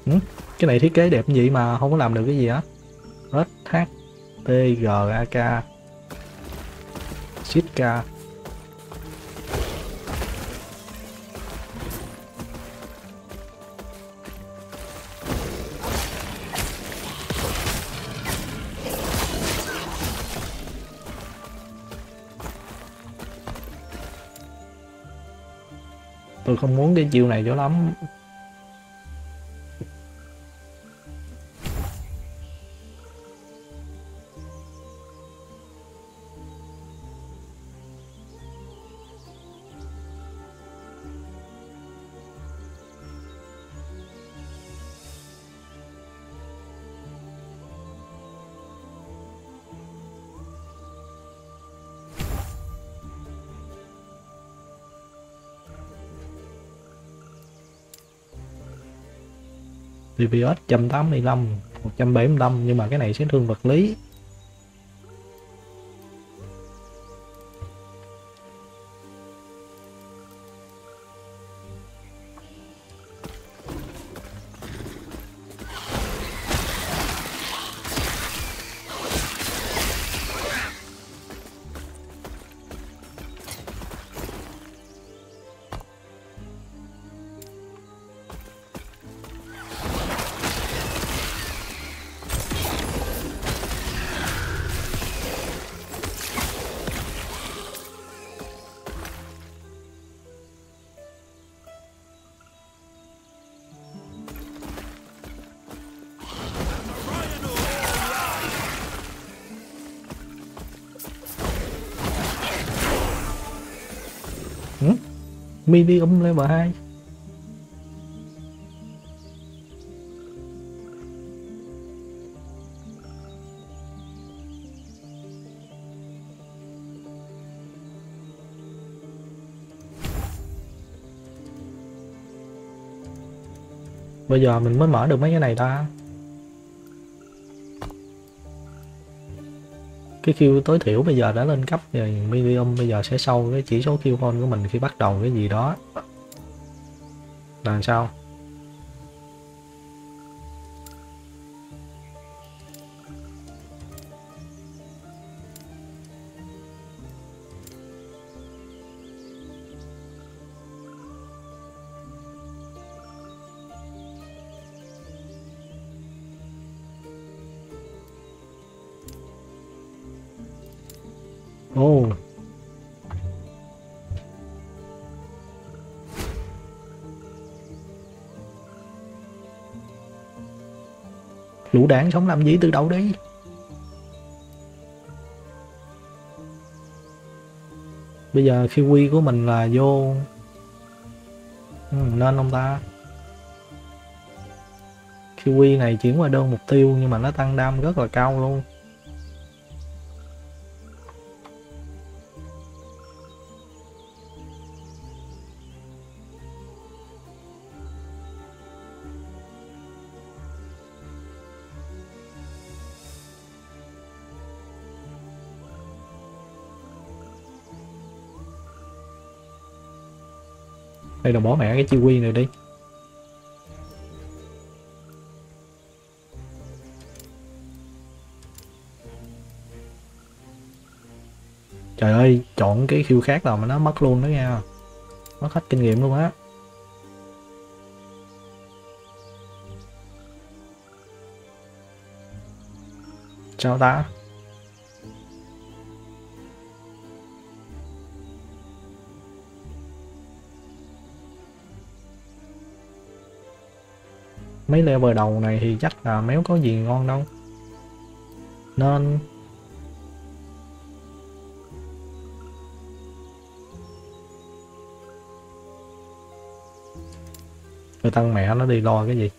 Ừ? Cái này thiết kế đẹp vậy mà không có làm được cái gì á. ét hát tê giê a ca Sitka. Tôi không muốn cái chiêu này cho lắm. đê pê ét một trăm tám mươi lăm, một trăm bảy mươi lăm, nhưng mà cái này sẽ thương vật lý. Ừ? Medium level hai. Bây giờ mình mới mở được mấy cái này ta. Cái Q tối thiểu bây giờ đã lên cấp rồi, medium bây giờ sẽ sâu cái chỉ số Q con của mình khi bắt đầu cái gì đó. Là sao? Ồ. Oh. Lũ đạn sống làm gì từ đầu đi. Bây giờ Kiwi của mình là vô ừ, nên ông ta. Kiwi này chuyển qua đơn mục tiêu nhưng mà nó tăng đam rất là cao luôn. Đây là bỏ mẹ cái chi quy này đi. Trời ơi, chọn cái khiêu khác là mà nó mất luôn đó nha. Mất hết kinh nghiệm luôn á. Sao ta? Mấy level đầu này thì chắc là méo có gì ngon đâu. Nên người tăng mẹ nó đi lo cái gì.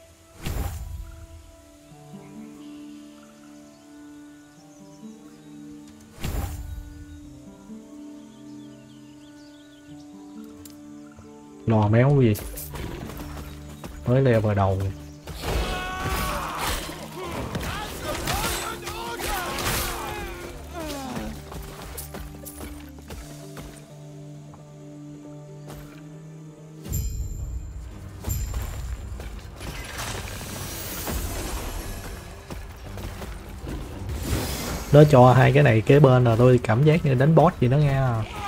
Lo méo cái gì. Mới level đầu. Nó cho hai cái này kế bên là tôi cảm giác như đánh boss gì đó nghe.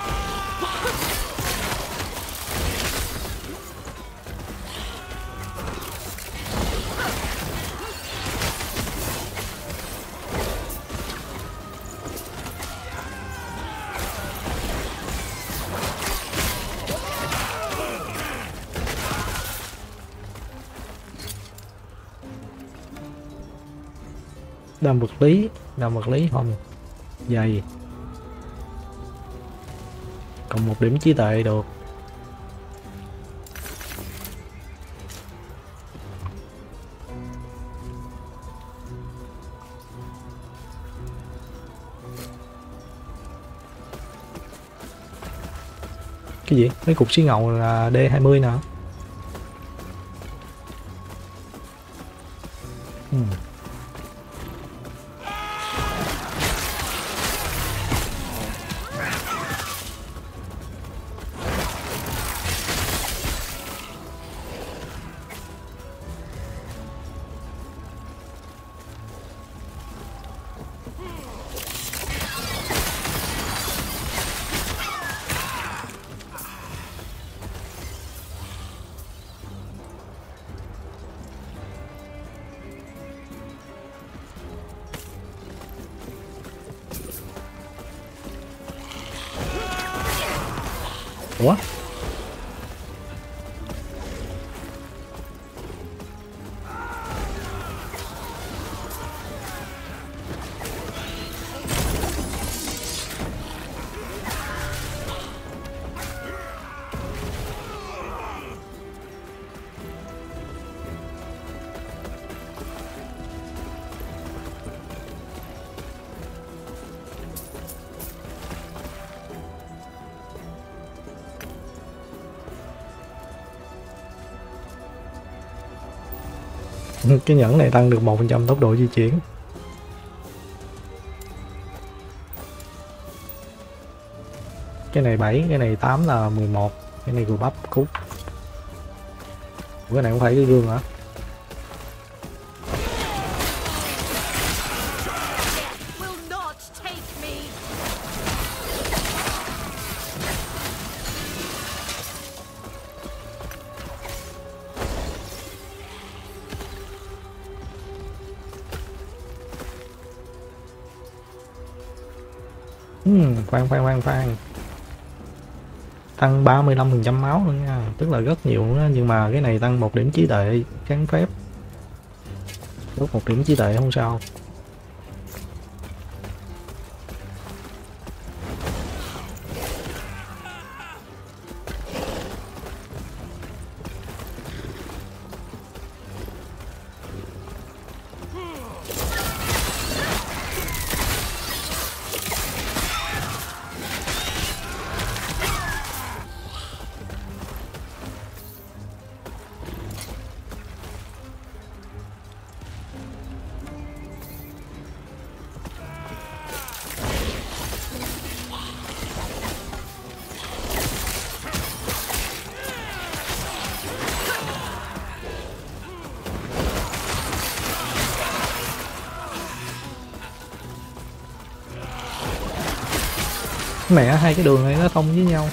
Đam vật lý, đam vật lý không dày, còn một điểm trí tuệ được. Cái gì? Mấy cục xí ngầu là D hai mươi nè. Hmm. Ủa? Cái nhẫn này tăng được một phần trăm tốc độ di chuyển. Cái này bảy, cái này tám là mười một. Cái này gù bắp cút. Cái này không phải cái gương hả? Hmm, khoan khoan khoan khoan tăng ba mươi lăm phần trăm máu luôn nha, tức là rất nhiều đó. Nhưng mà cái này tăng một điểm trí tuệ kháng phép, đốt một điểm trí tuệ không sao. Mẹ, hai cái đường này nó thông với nhau.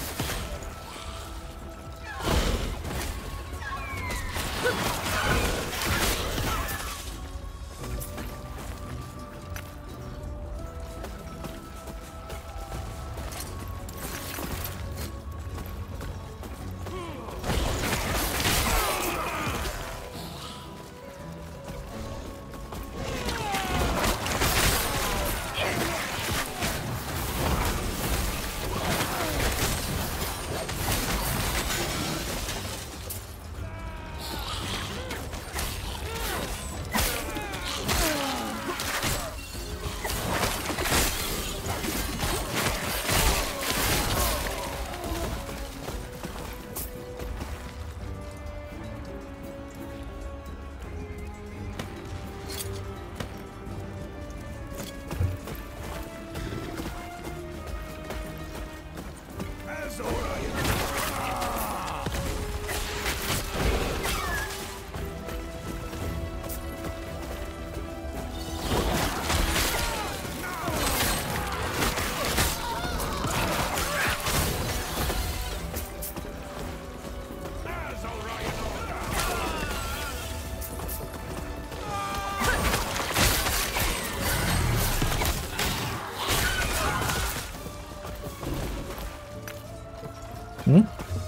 đỉnh.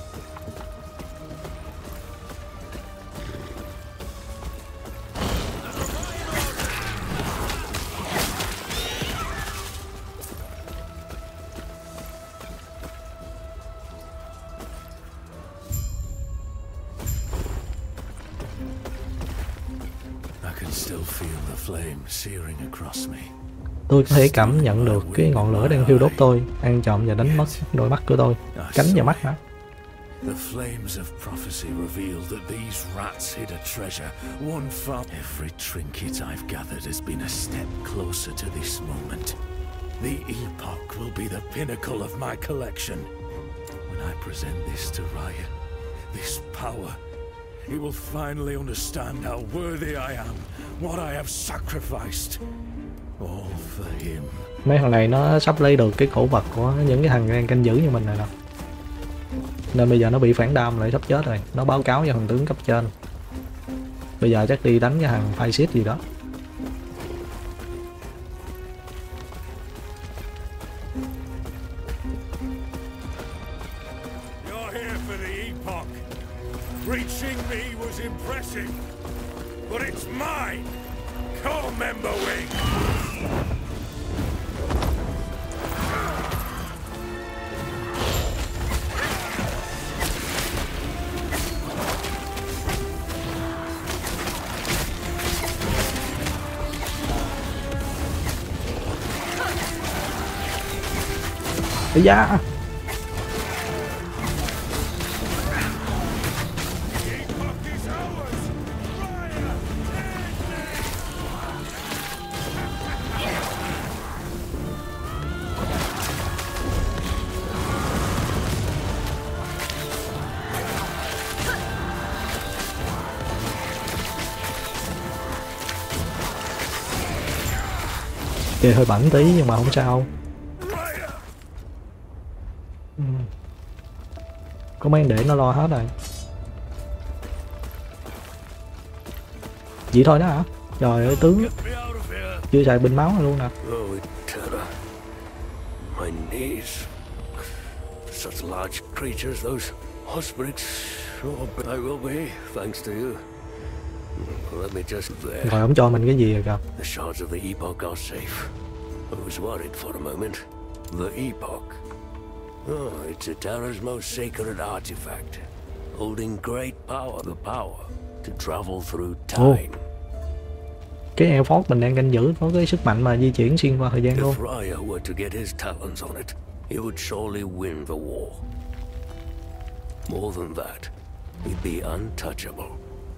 Tôi có thể cảm nhận được cái ngọn lửa đang thiêu đốt tôi, ăn trộm và đánh mất đôi mắt của tôi. Cánh và mắt hả? The flames of prophecy revealed that these rats hid a treasure, one from every trinket I've gathered has been a step closer to this moment. The epoch will be the pinnacle of my collection. When I present this to Raya, this power, he will finally understand how worthy I am, what I have sacrificed, all for him. Mấy thằng này nó sắp lấy được cái cổ vật của những cái thằng đang canh giữ như mình này nè. Nên bây giờ nó bị phản đam lại, sắp chết rồi. Nó báo cáo cho thằng tướng cấp trên. Bây giờ chắc đi đánh cái thằng Physis gì đó. You're here for the epoch. Reaching me was impressive, but it's mine. Core member wing. Ây da. Chơi hơi bẩn tí nhưng mà không sao. Ừ. Có mang để nó lo hết rồi. Vậy thôi đó hả? Trời ơi tướng chưa xài binh máu luôn nè. My knees. Such large creatures, those Ospreys. Oh, I will be, thanks to you. Let me just there. Rồi ông cho mình cái gì rồi kìa? The shards of the epoch are safe. I was worried for a moment. The epoch. Oh, it's Atara's most sacred artifact, holding great power, the power to travel through time. Oh. Cái Elfort mình đang canh giữ có cái sức mạnh mà di chuyển xuyên qua thời gian luôn. If Raya were to get his talons on it, he would surely win the war. More than that, he'd be untouchable.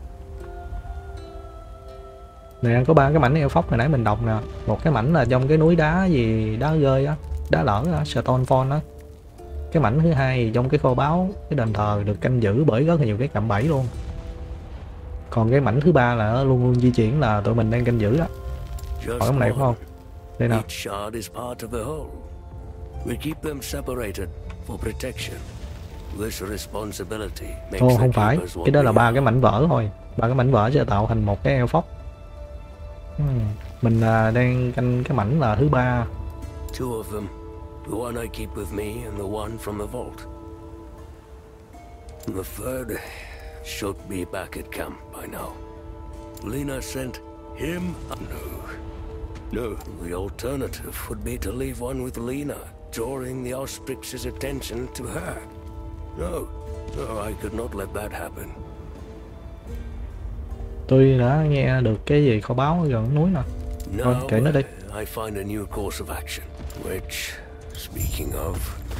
Nè, có ba cái mảnh Elfort hồi nãy mình đọc nè. Một cái mảnh là trong cái núi đá gì đá rơi á, đá lở á, Stonefall á. Cái mảnh thứ hai thì trong cái kho báu, cái đền thờ được canh giữ bởi rất là nhiều cái cạm bẫy luôn. Còn cái mảnh thứ ba là nó luôn luôn di chuyển, là tụi mình đang canh giữ đó. Hỏi ông này phải không? Đây nào. Ồ, không phải, cái đó là ba cái mảnh vỡ thôi. Ba cái mảnh vỡ sẽ tạo thành một cái Elfort. Hmm. Mình uh, đang canh cái mảnh là thứ ba. Two of them, the one I keep with me and the one from the vault. The third should be back at camp by now. Lena sent him? No. No, the alternative would be to leave one with Lena, drawing the Osprix's attention to her. No, no, I could not let that happen. Tôi đã nghe được cái gì kho báu gần núi nè. Thôi kể nó đi. I find a new course of action, which, speaking of,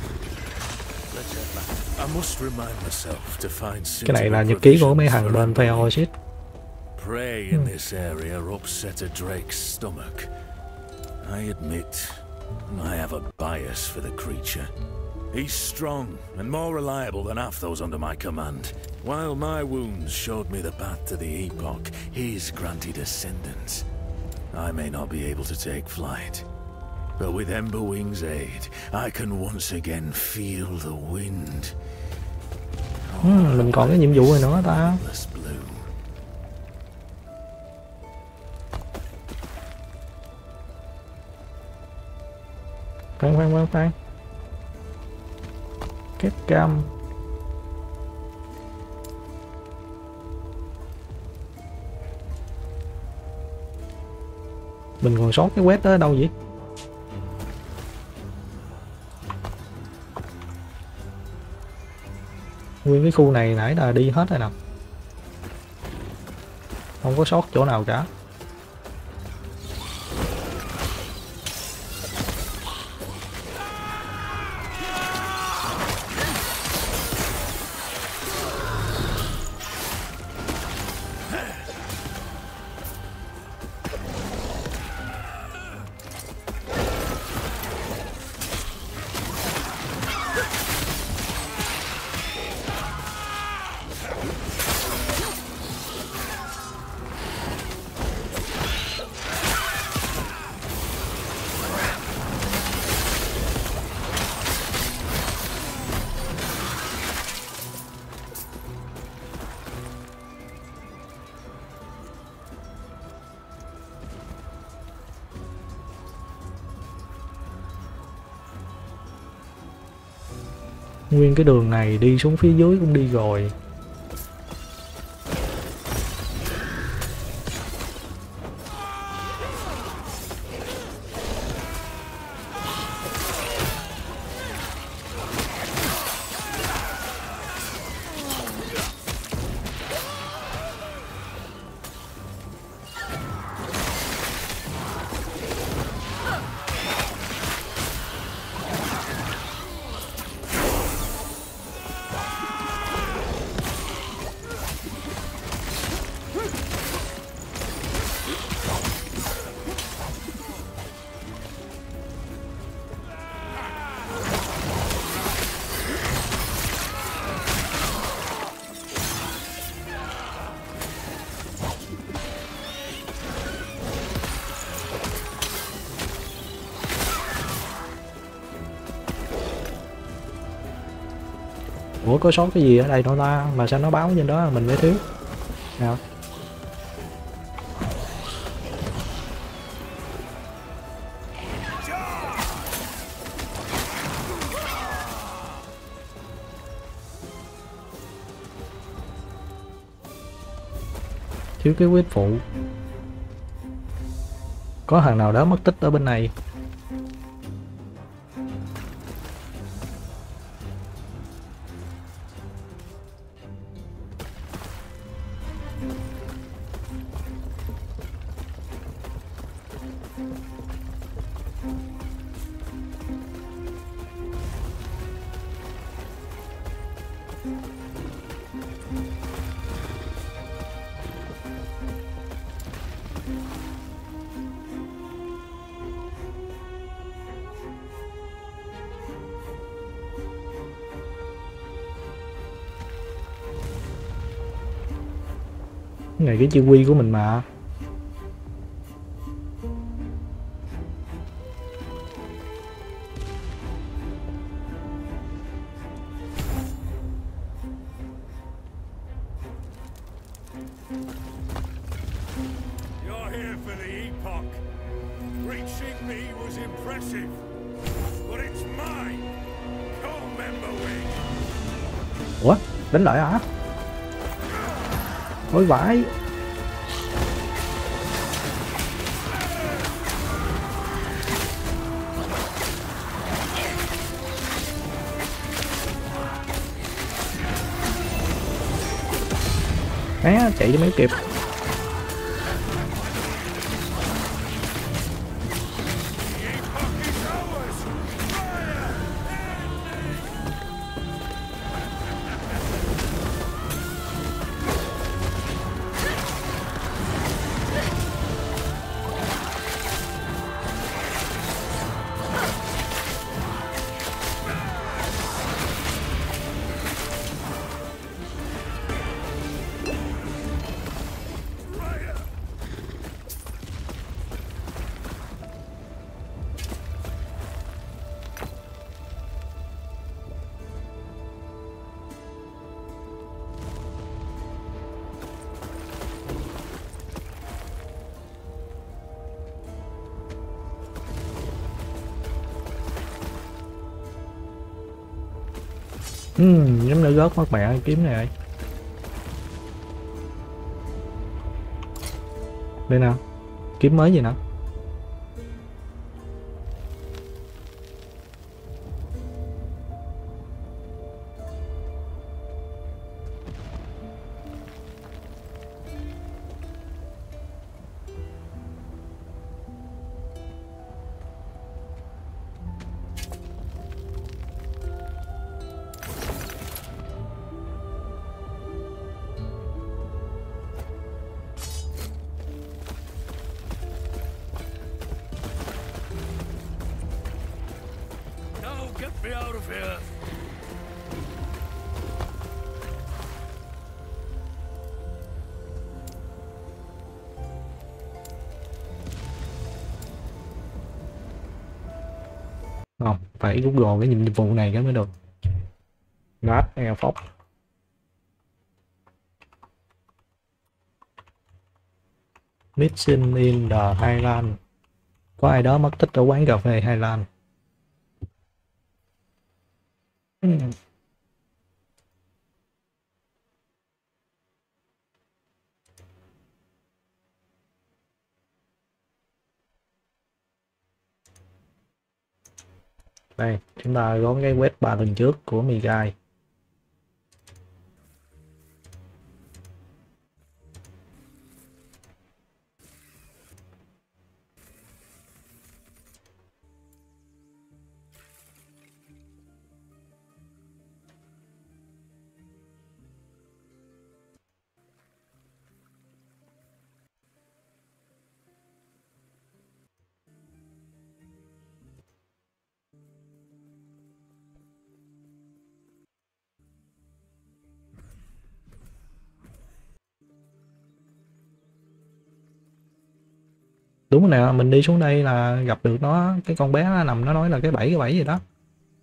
I must remind myself to find. Cái này là nhật ký của mấy thằng bên Feoris. Prey in this area upset a Drake's stomach. I admit, I have a bias for the creature. He's strong and more reliable than half those under my command. While my wounds showed me the path to the epoch, his granted ascendance. I may not be able to take flight, but with Emberwing's aid, I can once again feel the wind. Hmm, mình còn cái nhiệm vụ này nữa ta. Khoan khoan khoan khoan. Kết cam. Mình còn sót cái quest đó ở đâu vậy? Nguyên cái khu này nãy là đi hết rồi nè, không có sót chỗ nào cả. Nguyên cái đường này đi xuống phía dưới cũng đi rồi. Ủa có sót cái gì ở đây đâu ta, mà sao nó báo trên đó là mình mới thiếu nào. Thiếu cái quyết phụ. Có thằng nào đó mất tích ở bên này. Cái này cái chi quy của mình mà. You're here for the epoch. Reaching me was impressive, but it's mine. Co-member wing. Ủa, đánh lại hả? Ôi vãi. Né chạy cho mấy kịp. Ừm, giống như rớt mất mẹ kiếm này. Đây nào, kiếm mới gì nào. out of here. Không, phải Google cái nhiệm vụ này cái mới được. Last Air Force. Mission in the Highland. Có ai đó mất tích ở quán cà phê Highland. Hmm. Đây, chúng ta có cái quét ba lần trước của Migai. Đúng rồi nè, mình đi xuống đây là gặp được nó, cái con bé nó nằm nó nói là cái bẫy cái bẫy gì đó.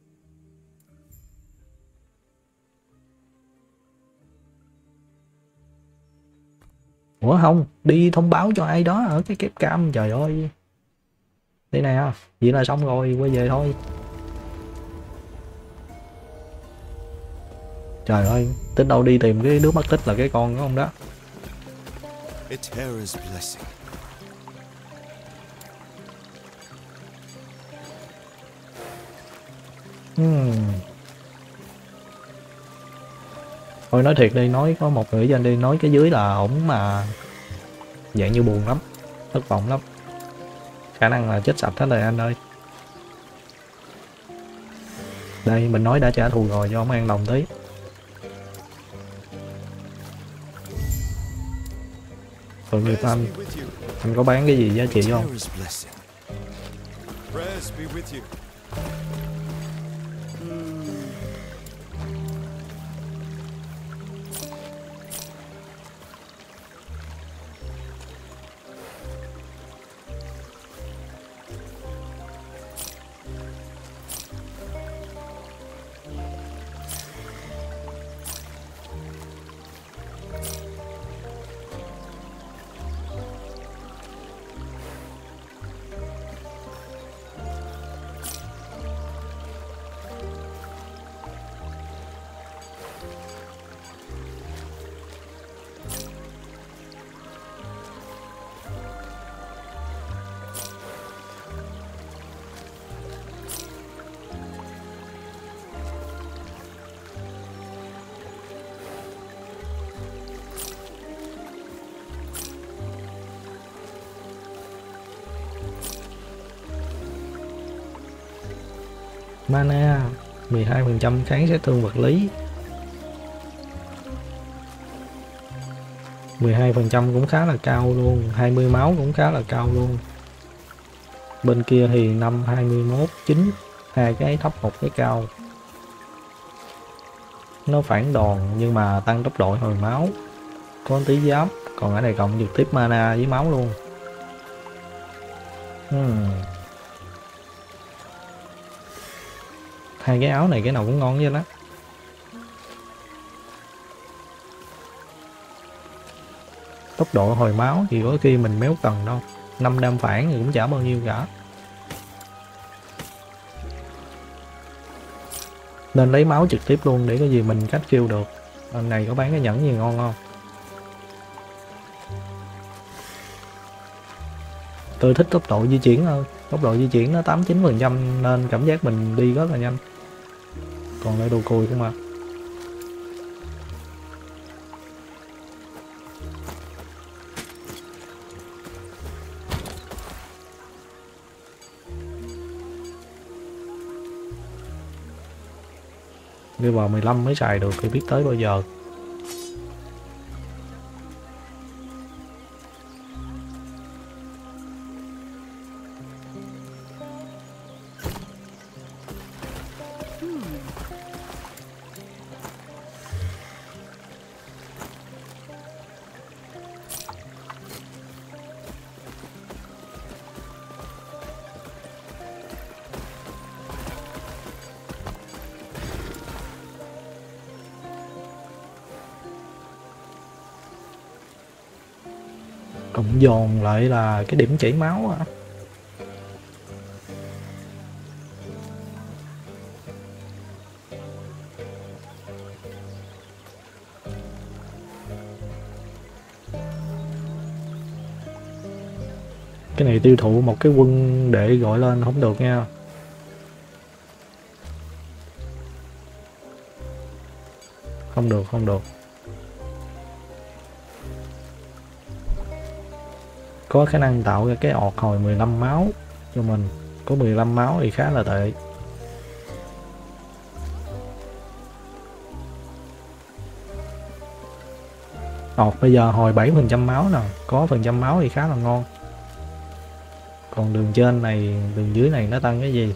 Ủa không, đi thông báo cho ai đó ở cái kép cam, trời ơi. Đây nè, vậy là xong rồi, quay về thôi. Trời ơi, tính đâu đi tìm cái đứa mất tích là cái con của ông đó. Eterra's blessing. Hmm. Thôi nói thiệt đi, nói có một người dân đi nói cái dưới là ổng mà dạng như buồn lắm, thất vọng lắm, khả năng là chết sạch hết rồi anh ơi. Đây mình nói đã trả thù rồi cho ông an lòng tí. Tội nghiệp anh, anh có bán cái gì giá trị không? Mana mười hai phần trăm kháng sát thương vật lý, mười hai phần trăm cũng khá là cao luôn, hai mươi máu cũng khá là cao luôn. Bên kia thì năm, hai mươi mốt, chín, hai cái thấp một cái cao. Nó phản đòn nhưng mà tăng tốc độ hồi máu, có tí giáp, còn ở này cộng trực tiếp mana với máu luôn. Hmm. Hai cái áo này cái nào cũng ngon vậy đó. Tốc độ hồi máu thì có khi mình méo cần đâu, năm đam phản thì cũng chả bao nhiêu cả. Nên lấy máu trực tiếp luôn để có gì mình cách kêu được. Lần này có bán cái nhẫn gì ngon không? Tôi thích tốc độ di chuyển hơn, tốc độ di chuyển nó tám chín phần trăm nên cảm giác mình đi rất là nhanh. Còn lại đồ cùi không mà. Đi vào mười lăm mới xài được thì biết tới bao giờ. Cộng dồn lại là cái điểm chảy máu á. Cái này tiêu thụ một cái quân để gọi lên không được nha. Không được, không được. Có khả năng tạo ra cái ọt hồi mười lăm máu cho mình. Có mười lăm máu thì khá là tệ. Ọt bây giờ hồi bảy phần trăm máu nè. Có phần trăm máu thì khá là ngon. Còn đường trên này, đường dưới này nó tăng cái gì?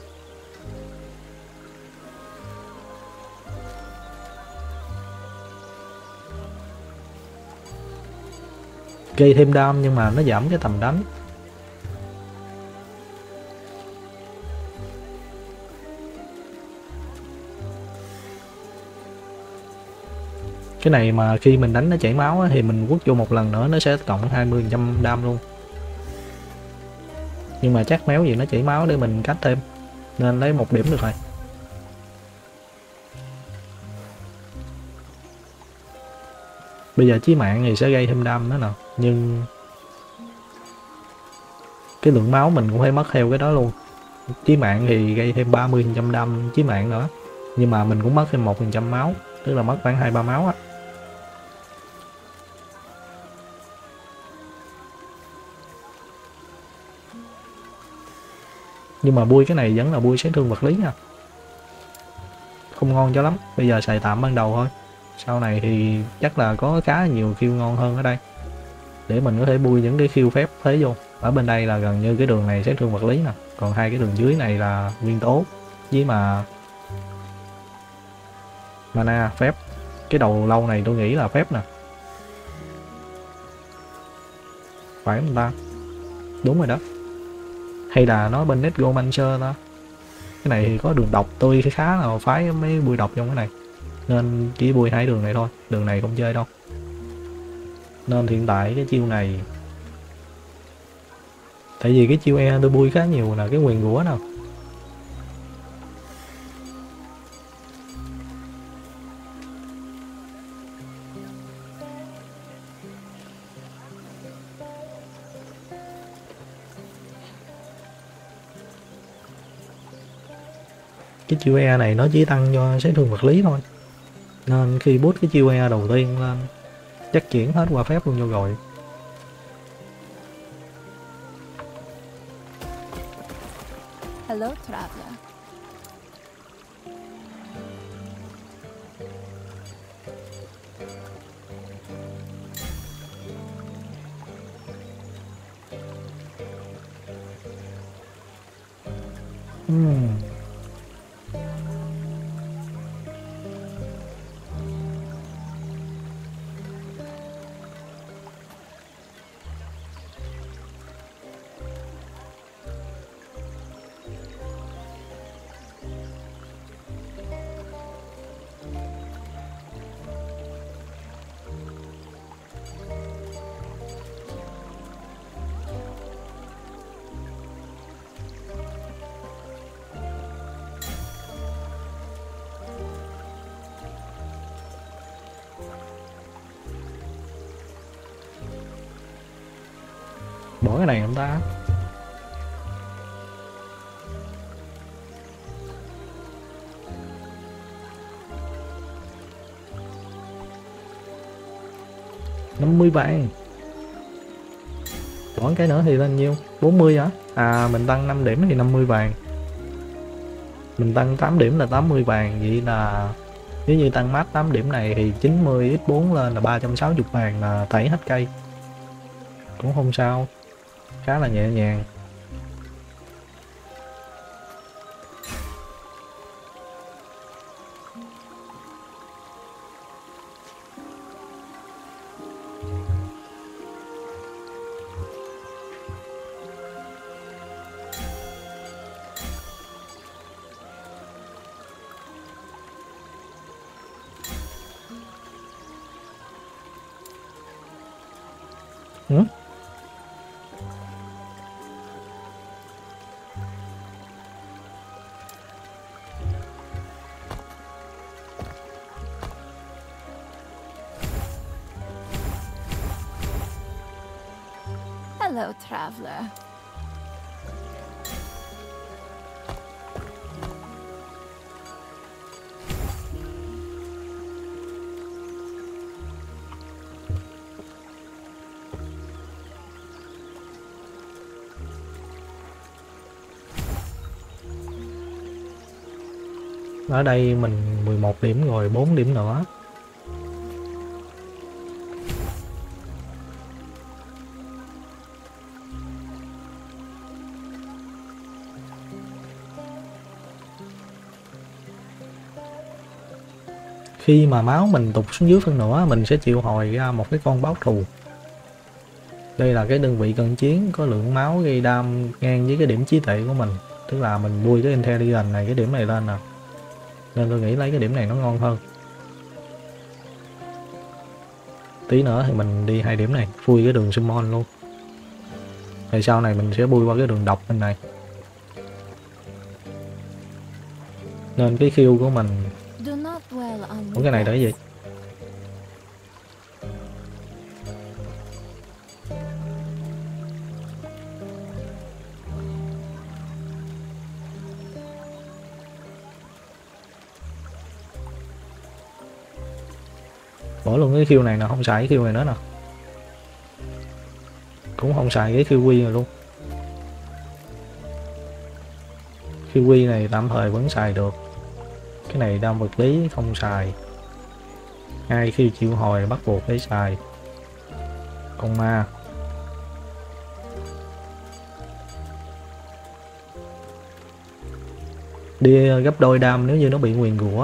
Gây thêm đam nhưng mà nó giảm cái tầm đánh. Cái này mà khi mình đánh nó chảy máu á, thì mình quất vô một lần nữa nó sẽ cộng hai mươi phần trăm đam luôn. Nhưng mà chắc méo gì nó chảy máu để mình cách thêm, nên lấy một điểm được rồi. Bây giờ chí mạng thì sẽ gây thêm đam nữa nè, nhưng cái lượng máu mình cũng phải mất theo cái đó luôn. Chí mạng thì gây thêm ba mươi phần trăm đam chí mạng nữa, nhưng mà mình cũng mất thêm một phần trăm máu, tức là mất khoảng hai ba máu á. Nhưng mà bui cái này vẫn là bui sát thương vật lý nha, không ngon cho lắm. Bây giờ xài tạm ban đầu thôi, sau này thì chắc là có khá nhiều khiêu ngon hơn ở đây để mình có thể bui những cái khiêu phép thế vô. Ở bên đây là gần như cái đường này sát thương vật lý nè, còn hai cái đường dưới này là nguyên tố với mà mana phép. Cái đầu lâu này tôi nghĩ là phép nè, phải không ta? Đúng rồi đó, hay là nó bên Necromancer ta. Cái này thì có đường độc, tôi khá là phái mấy bui độc trong cái này nên chỉ bui hai đường này thôi, đường này không chơi đâu. Nên hiện tại cái chiêu này, tại vì cái chiêu E tôi bui khá nhiều là cái quyền rủa nào. Cái chiêu E này nó chỉ tăng cho sát thương vật lý thôi, nên khi boost cái chiêu E đầu tiên lên chắc chuyển hết qua phép luôn cho rồi. Hello, traveler. Hmm. Bỏ cái này không ta? năm mươi vàng. Bỏ cái nữa thì lên nhiêu? bốn mươi hả? À mình tăng năm điểm thì năm mươi vàng. Mình tăng tám điểm là tám mươi vàng. Vậy là nếu như tăng max tám điểm này thì chín mươi nhân bốn lên là ba trăm sáu mươi vàng, là tẩy hết cây. Cũng không sao, khá là nhẹ nhàng. Ừ? Hello, traveler. Ở đây mình mười một điểm rồi, bốn điểm nữa. Khi mà máu mình tụt xuống dưới phân nửa, mình sẽ triệu hồi ra một cái con báo thù. Đây là cái đơn vị cận chiến có lượng máu gây đam ngang với cái điểm trí tuệ của mình. Tức là mình bui cái intelligence này, cái điểm này lên nè. Nên tôi nghĩ lấy cái điểm này nó ngon hơn. Tí nữa thì mình đi hai điểm này, phui cái đường summon luôn. Rồi sau này mình sẽ bui qua cái đường độc bên này. Nên cái khiêu của mình... Ủa cái này là cái gì? Bỏ luôn cái khiêu này nè, không xài cái khiêu này nữa nè. Cũng không xài cái khiêu quy này luôn. Khiêu quy này tạm thời vẫn xài được. Cái này đam vật lý không xài. Hai khiêu triệu hồi bắt buộc phải xài. Con ma. Đi gấp đôi đam nếu như nó bị nguyền rủa.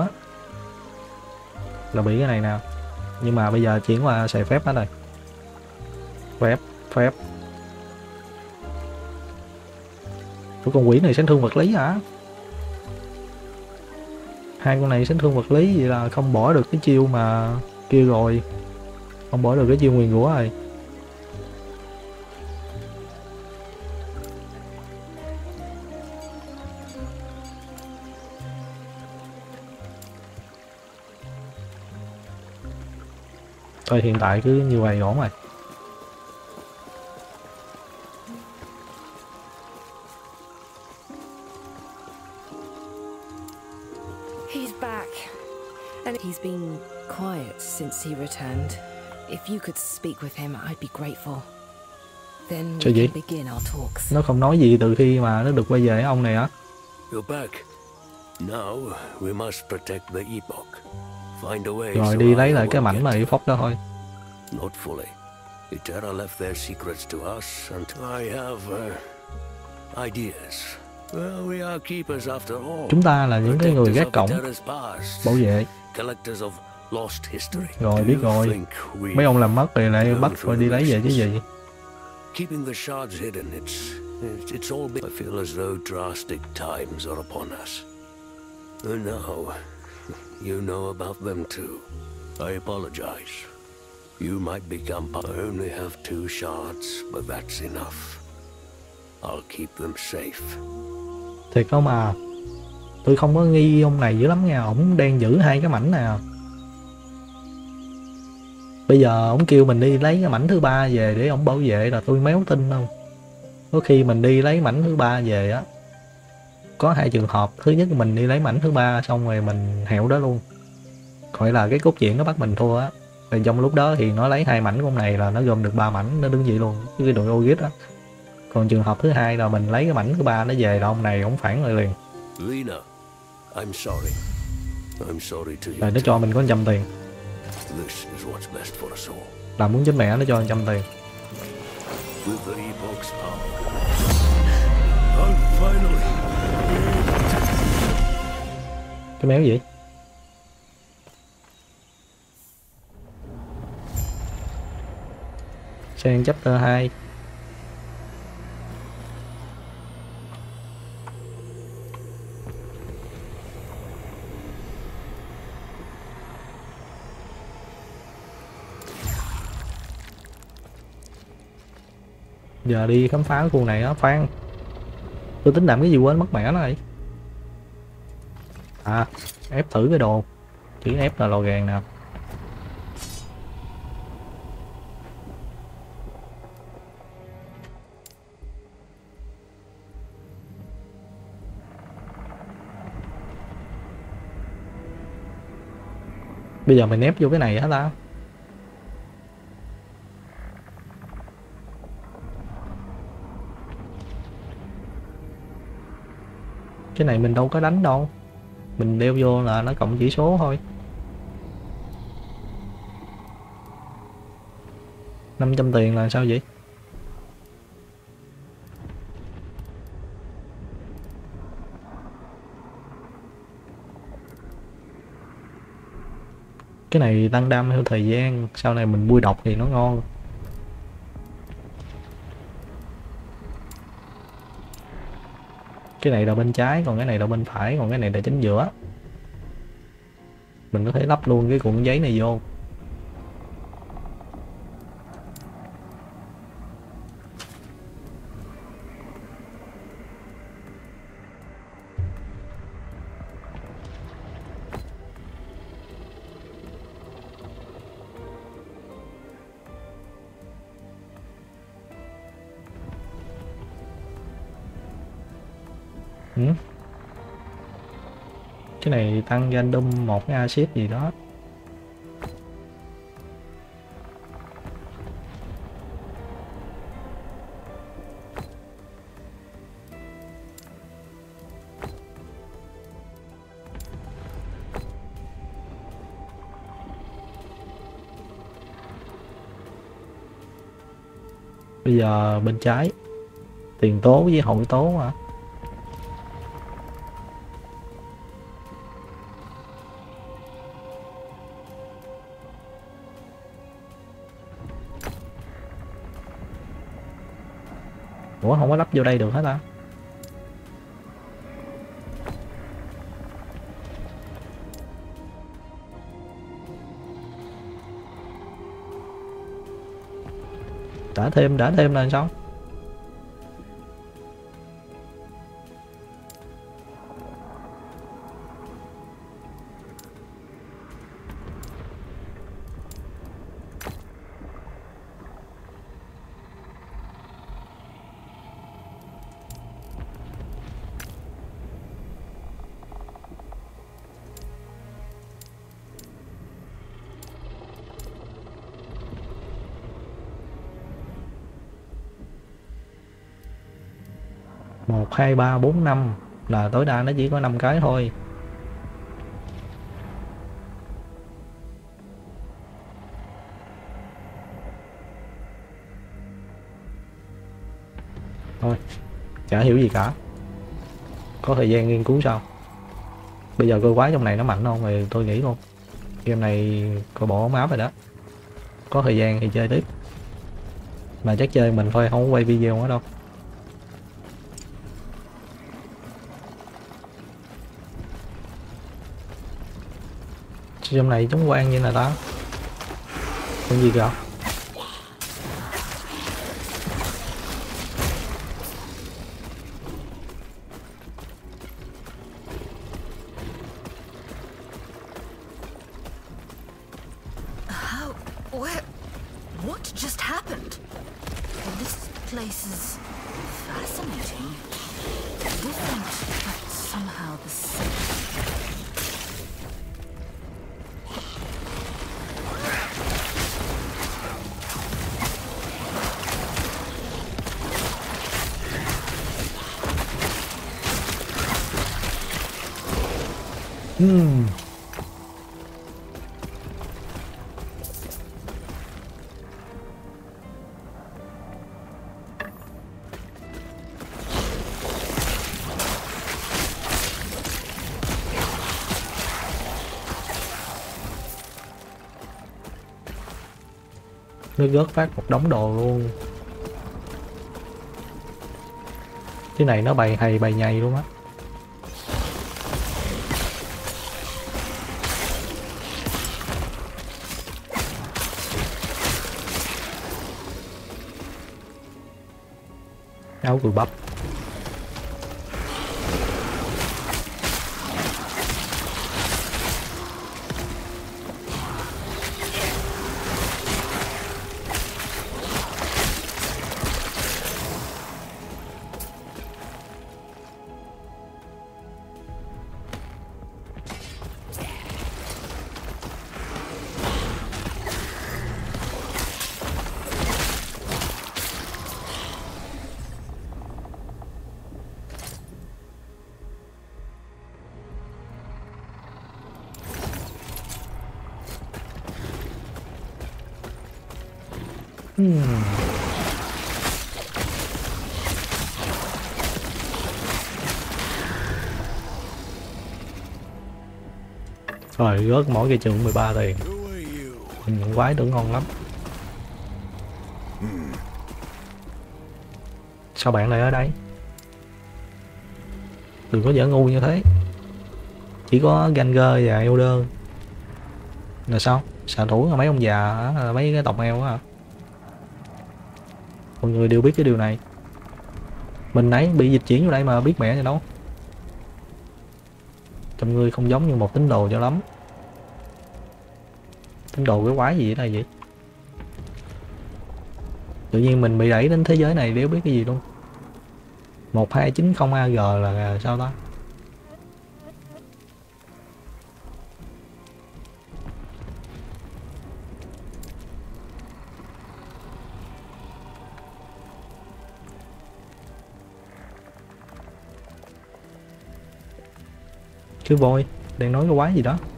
Là bị cái này nè. Nhưng mà bây giờ chuyển qua xài phép hết rồi. Phép, phép. Của con quỷ này sẽ thương vật lý hả? Hai con này sẽ thương vật lý, vậy là không bỏ được cái chiêu mà kia rồi. Không bỏ được cái chiêu nguyền rủa rồi. Thôi hiện tại cứ như vậy ổn rồi. He's back. And he's been quiet since he returned. If you could speak with him, I'd be grateful. Then we can begin our talks. Nó không nói gì từ khi mà nó được quay về ông này á. You're back. Now we must protect the epoch. Rồi đi lấy lại cái mảnh mà Epoch đó thôi. Not fully. Eterra left their secrets to us and I have uh, ideas. Well, we are keepers after all. Chúng ta là những cái người gác cổng, bảo vệ. Rồi biết rồi. Mấy ông làm mất thì lại bắt phải đi lấy về chứ gì. Keeping the shards hidden, it's it's all big. I feel as though drastic times are upon us. And now you know about them too. I apologize. You might become... I only have two shards, but that's enough. I'll keep them safe. Thiệt không à? Tôi không có nghi ông này dữ lắm nha. Ông đang giữ hai cái mảnh nè. Bây giờ ông kêu mình đi lấy cái mảnh thứ ba về để ông bảo vệ là tôi méo tin không? Có khi mình đi lấy mảnh thứ ba về á, có hai trường hợp. Thứ nhất mình đi lấy mảnh thứ ba xong rồi mình hẹo đó luôn, gọi là cái cốt truyện nó bắt mình thua á. Rồi trong lúc đó thì nó lấy hai mảnh của này là nó gom được ba mảnh, nó đứng vậy luôn cái đội Ogit á. Còn trường hợp thứ hai là mình lấy cái mảnh thứ ba nó về là ông này ông phản lại liền. Lina, I'm sorry. I'm sorry to you. Rồi nó cho mình có một trăm tiền. This is what's best for us all. Làm muốn chết mẹ nó cho một trăm tiền. With the epoch's power. I'm finally... Cái méo gì? Sang chapter hai. Giờ đi khám phá khu này á. Khoan, tôi tính làm cái gì quên mất mẹ nó rồi. À, ép thử cái đồ. Chữ F là lò gàn nè. Bây giờ mày nép vô cái này hả ta? Cái này mình đâu có đánh đâu. Mình đeo vô là nó cộng chỉ số thôi. năm trăm tiền là sao vậy? Cái này tăng đam theo thời gian, sau này mình bui độc thì nó ngon. Cái này là bên trái, còn cái này là bên phải, còn cái này là chính giữa. Mình có thể lắp luôn cái cuộn giấy này vô. Ừ. Cái này tăng random một cái axit gì đó. Bây giờ bên trái tiền tố với hậu tố mà. Ủa không có lắp vô đây được hết ta? Đã thêm, đã thêm là sao? một, hai, ba, bốn, năm là tối đa nó chỉ có năm cái thôi. Thôi, chả hiểu gì cả. Có thời gian nghiên cứu sau. Bây giờ cơ quái trong này nó mạnh không thì tôi nghĩ luôn. Game này coi bộ máu rồi đó. Có thời gian thì chơi tiếp. Mà chắc chơi mình thôi, không có quay video nữa đâu. Trong này chống quang như là ta. Con gì kìa? How? Where? What just happened? This place is fascinating. Different, but somehow the same. Hmm. Nó rớt phát một đống đồ luôn. Cái này nó bày hay bày nhầy luôn á. Áo cùi bắp. Hmm. Rồi rớt mỗi cây trường mười ba tiền. Hình quái tưởng ngon lắm. Sao bạn lại ở đây? Đừng có dở ngu như thế. Chỉ có Ganger và Elder là sao? Xạ thủ là mấy ông già hả? Mấy cái tộc eo á. Mọi người đều biết cái điều này. Mình nãy bị dịch chuyển vô đây mà biết mẹ gì đâu. Trong người không giống như một tín đồ cho lắm. Tín đồ cái quái gì ở đây vậy? Tự nhiên mình bị đẩy đến thế giới này đéo biết cái gì luôn. Một hai chín không A G là sao ta? Chứ voi đang nói cái quái gì đó.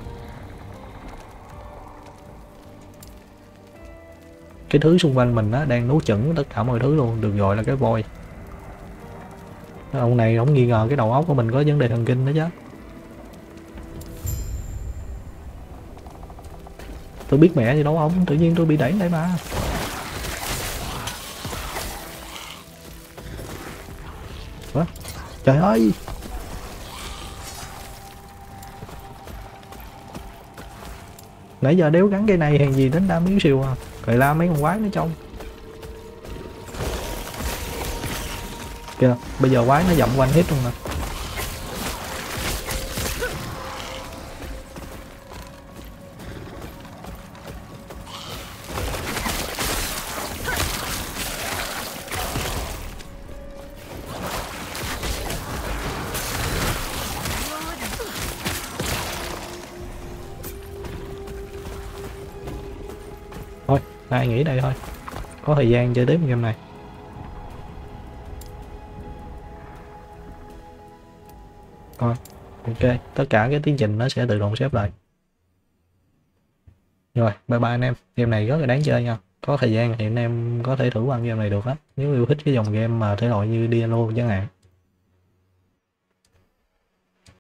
Cái thứ xung quanh mình á đang nuốt chửng tất cả mọi thứ luôn, được gọi là cái voi. Ông này ông nghi ngờ cái đầu óc của mình có vấn đề thần kinh đó chứ. Tôi biết mẹ gì đâu ông, tự nhiên tôi bị đẩy đây mà. Ủa? Trời ơi. Nãy giờ đéo gắn cây này hàng gì đến đam miếng siêu à. Cậy la mấy con quái nó trong. Kìa, bây giờ quái nó dậm quanh hết luôn nè. Thôi, ai nghỉ đây thôi. Có thời gian chơi tiếp game này. Rồi, ok, tất cả cái tiến trình nó sẽ tự động xếp lại. Rồi, bye bye anh em. Game này rất là đáng chơi nha. Có thời gian thì anh em có thể thử qua game này được á. Nếu yêu thích cái dòng game mà thể loại như Diablo chẳng hạn.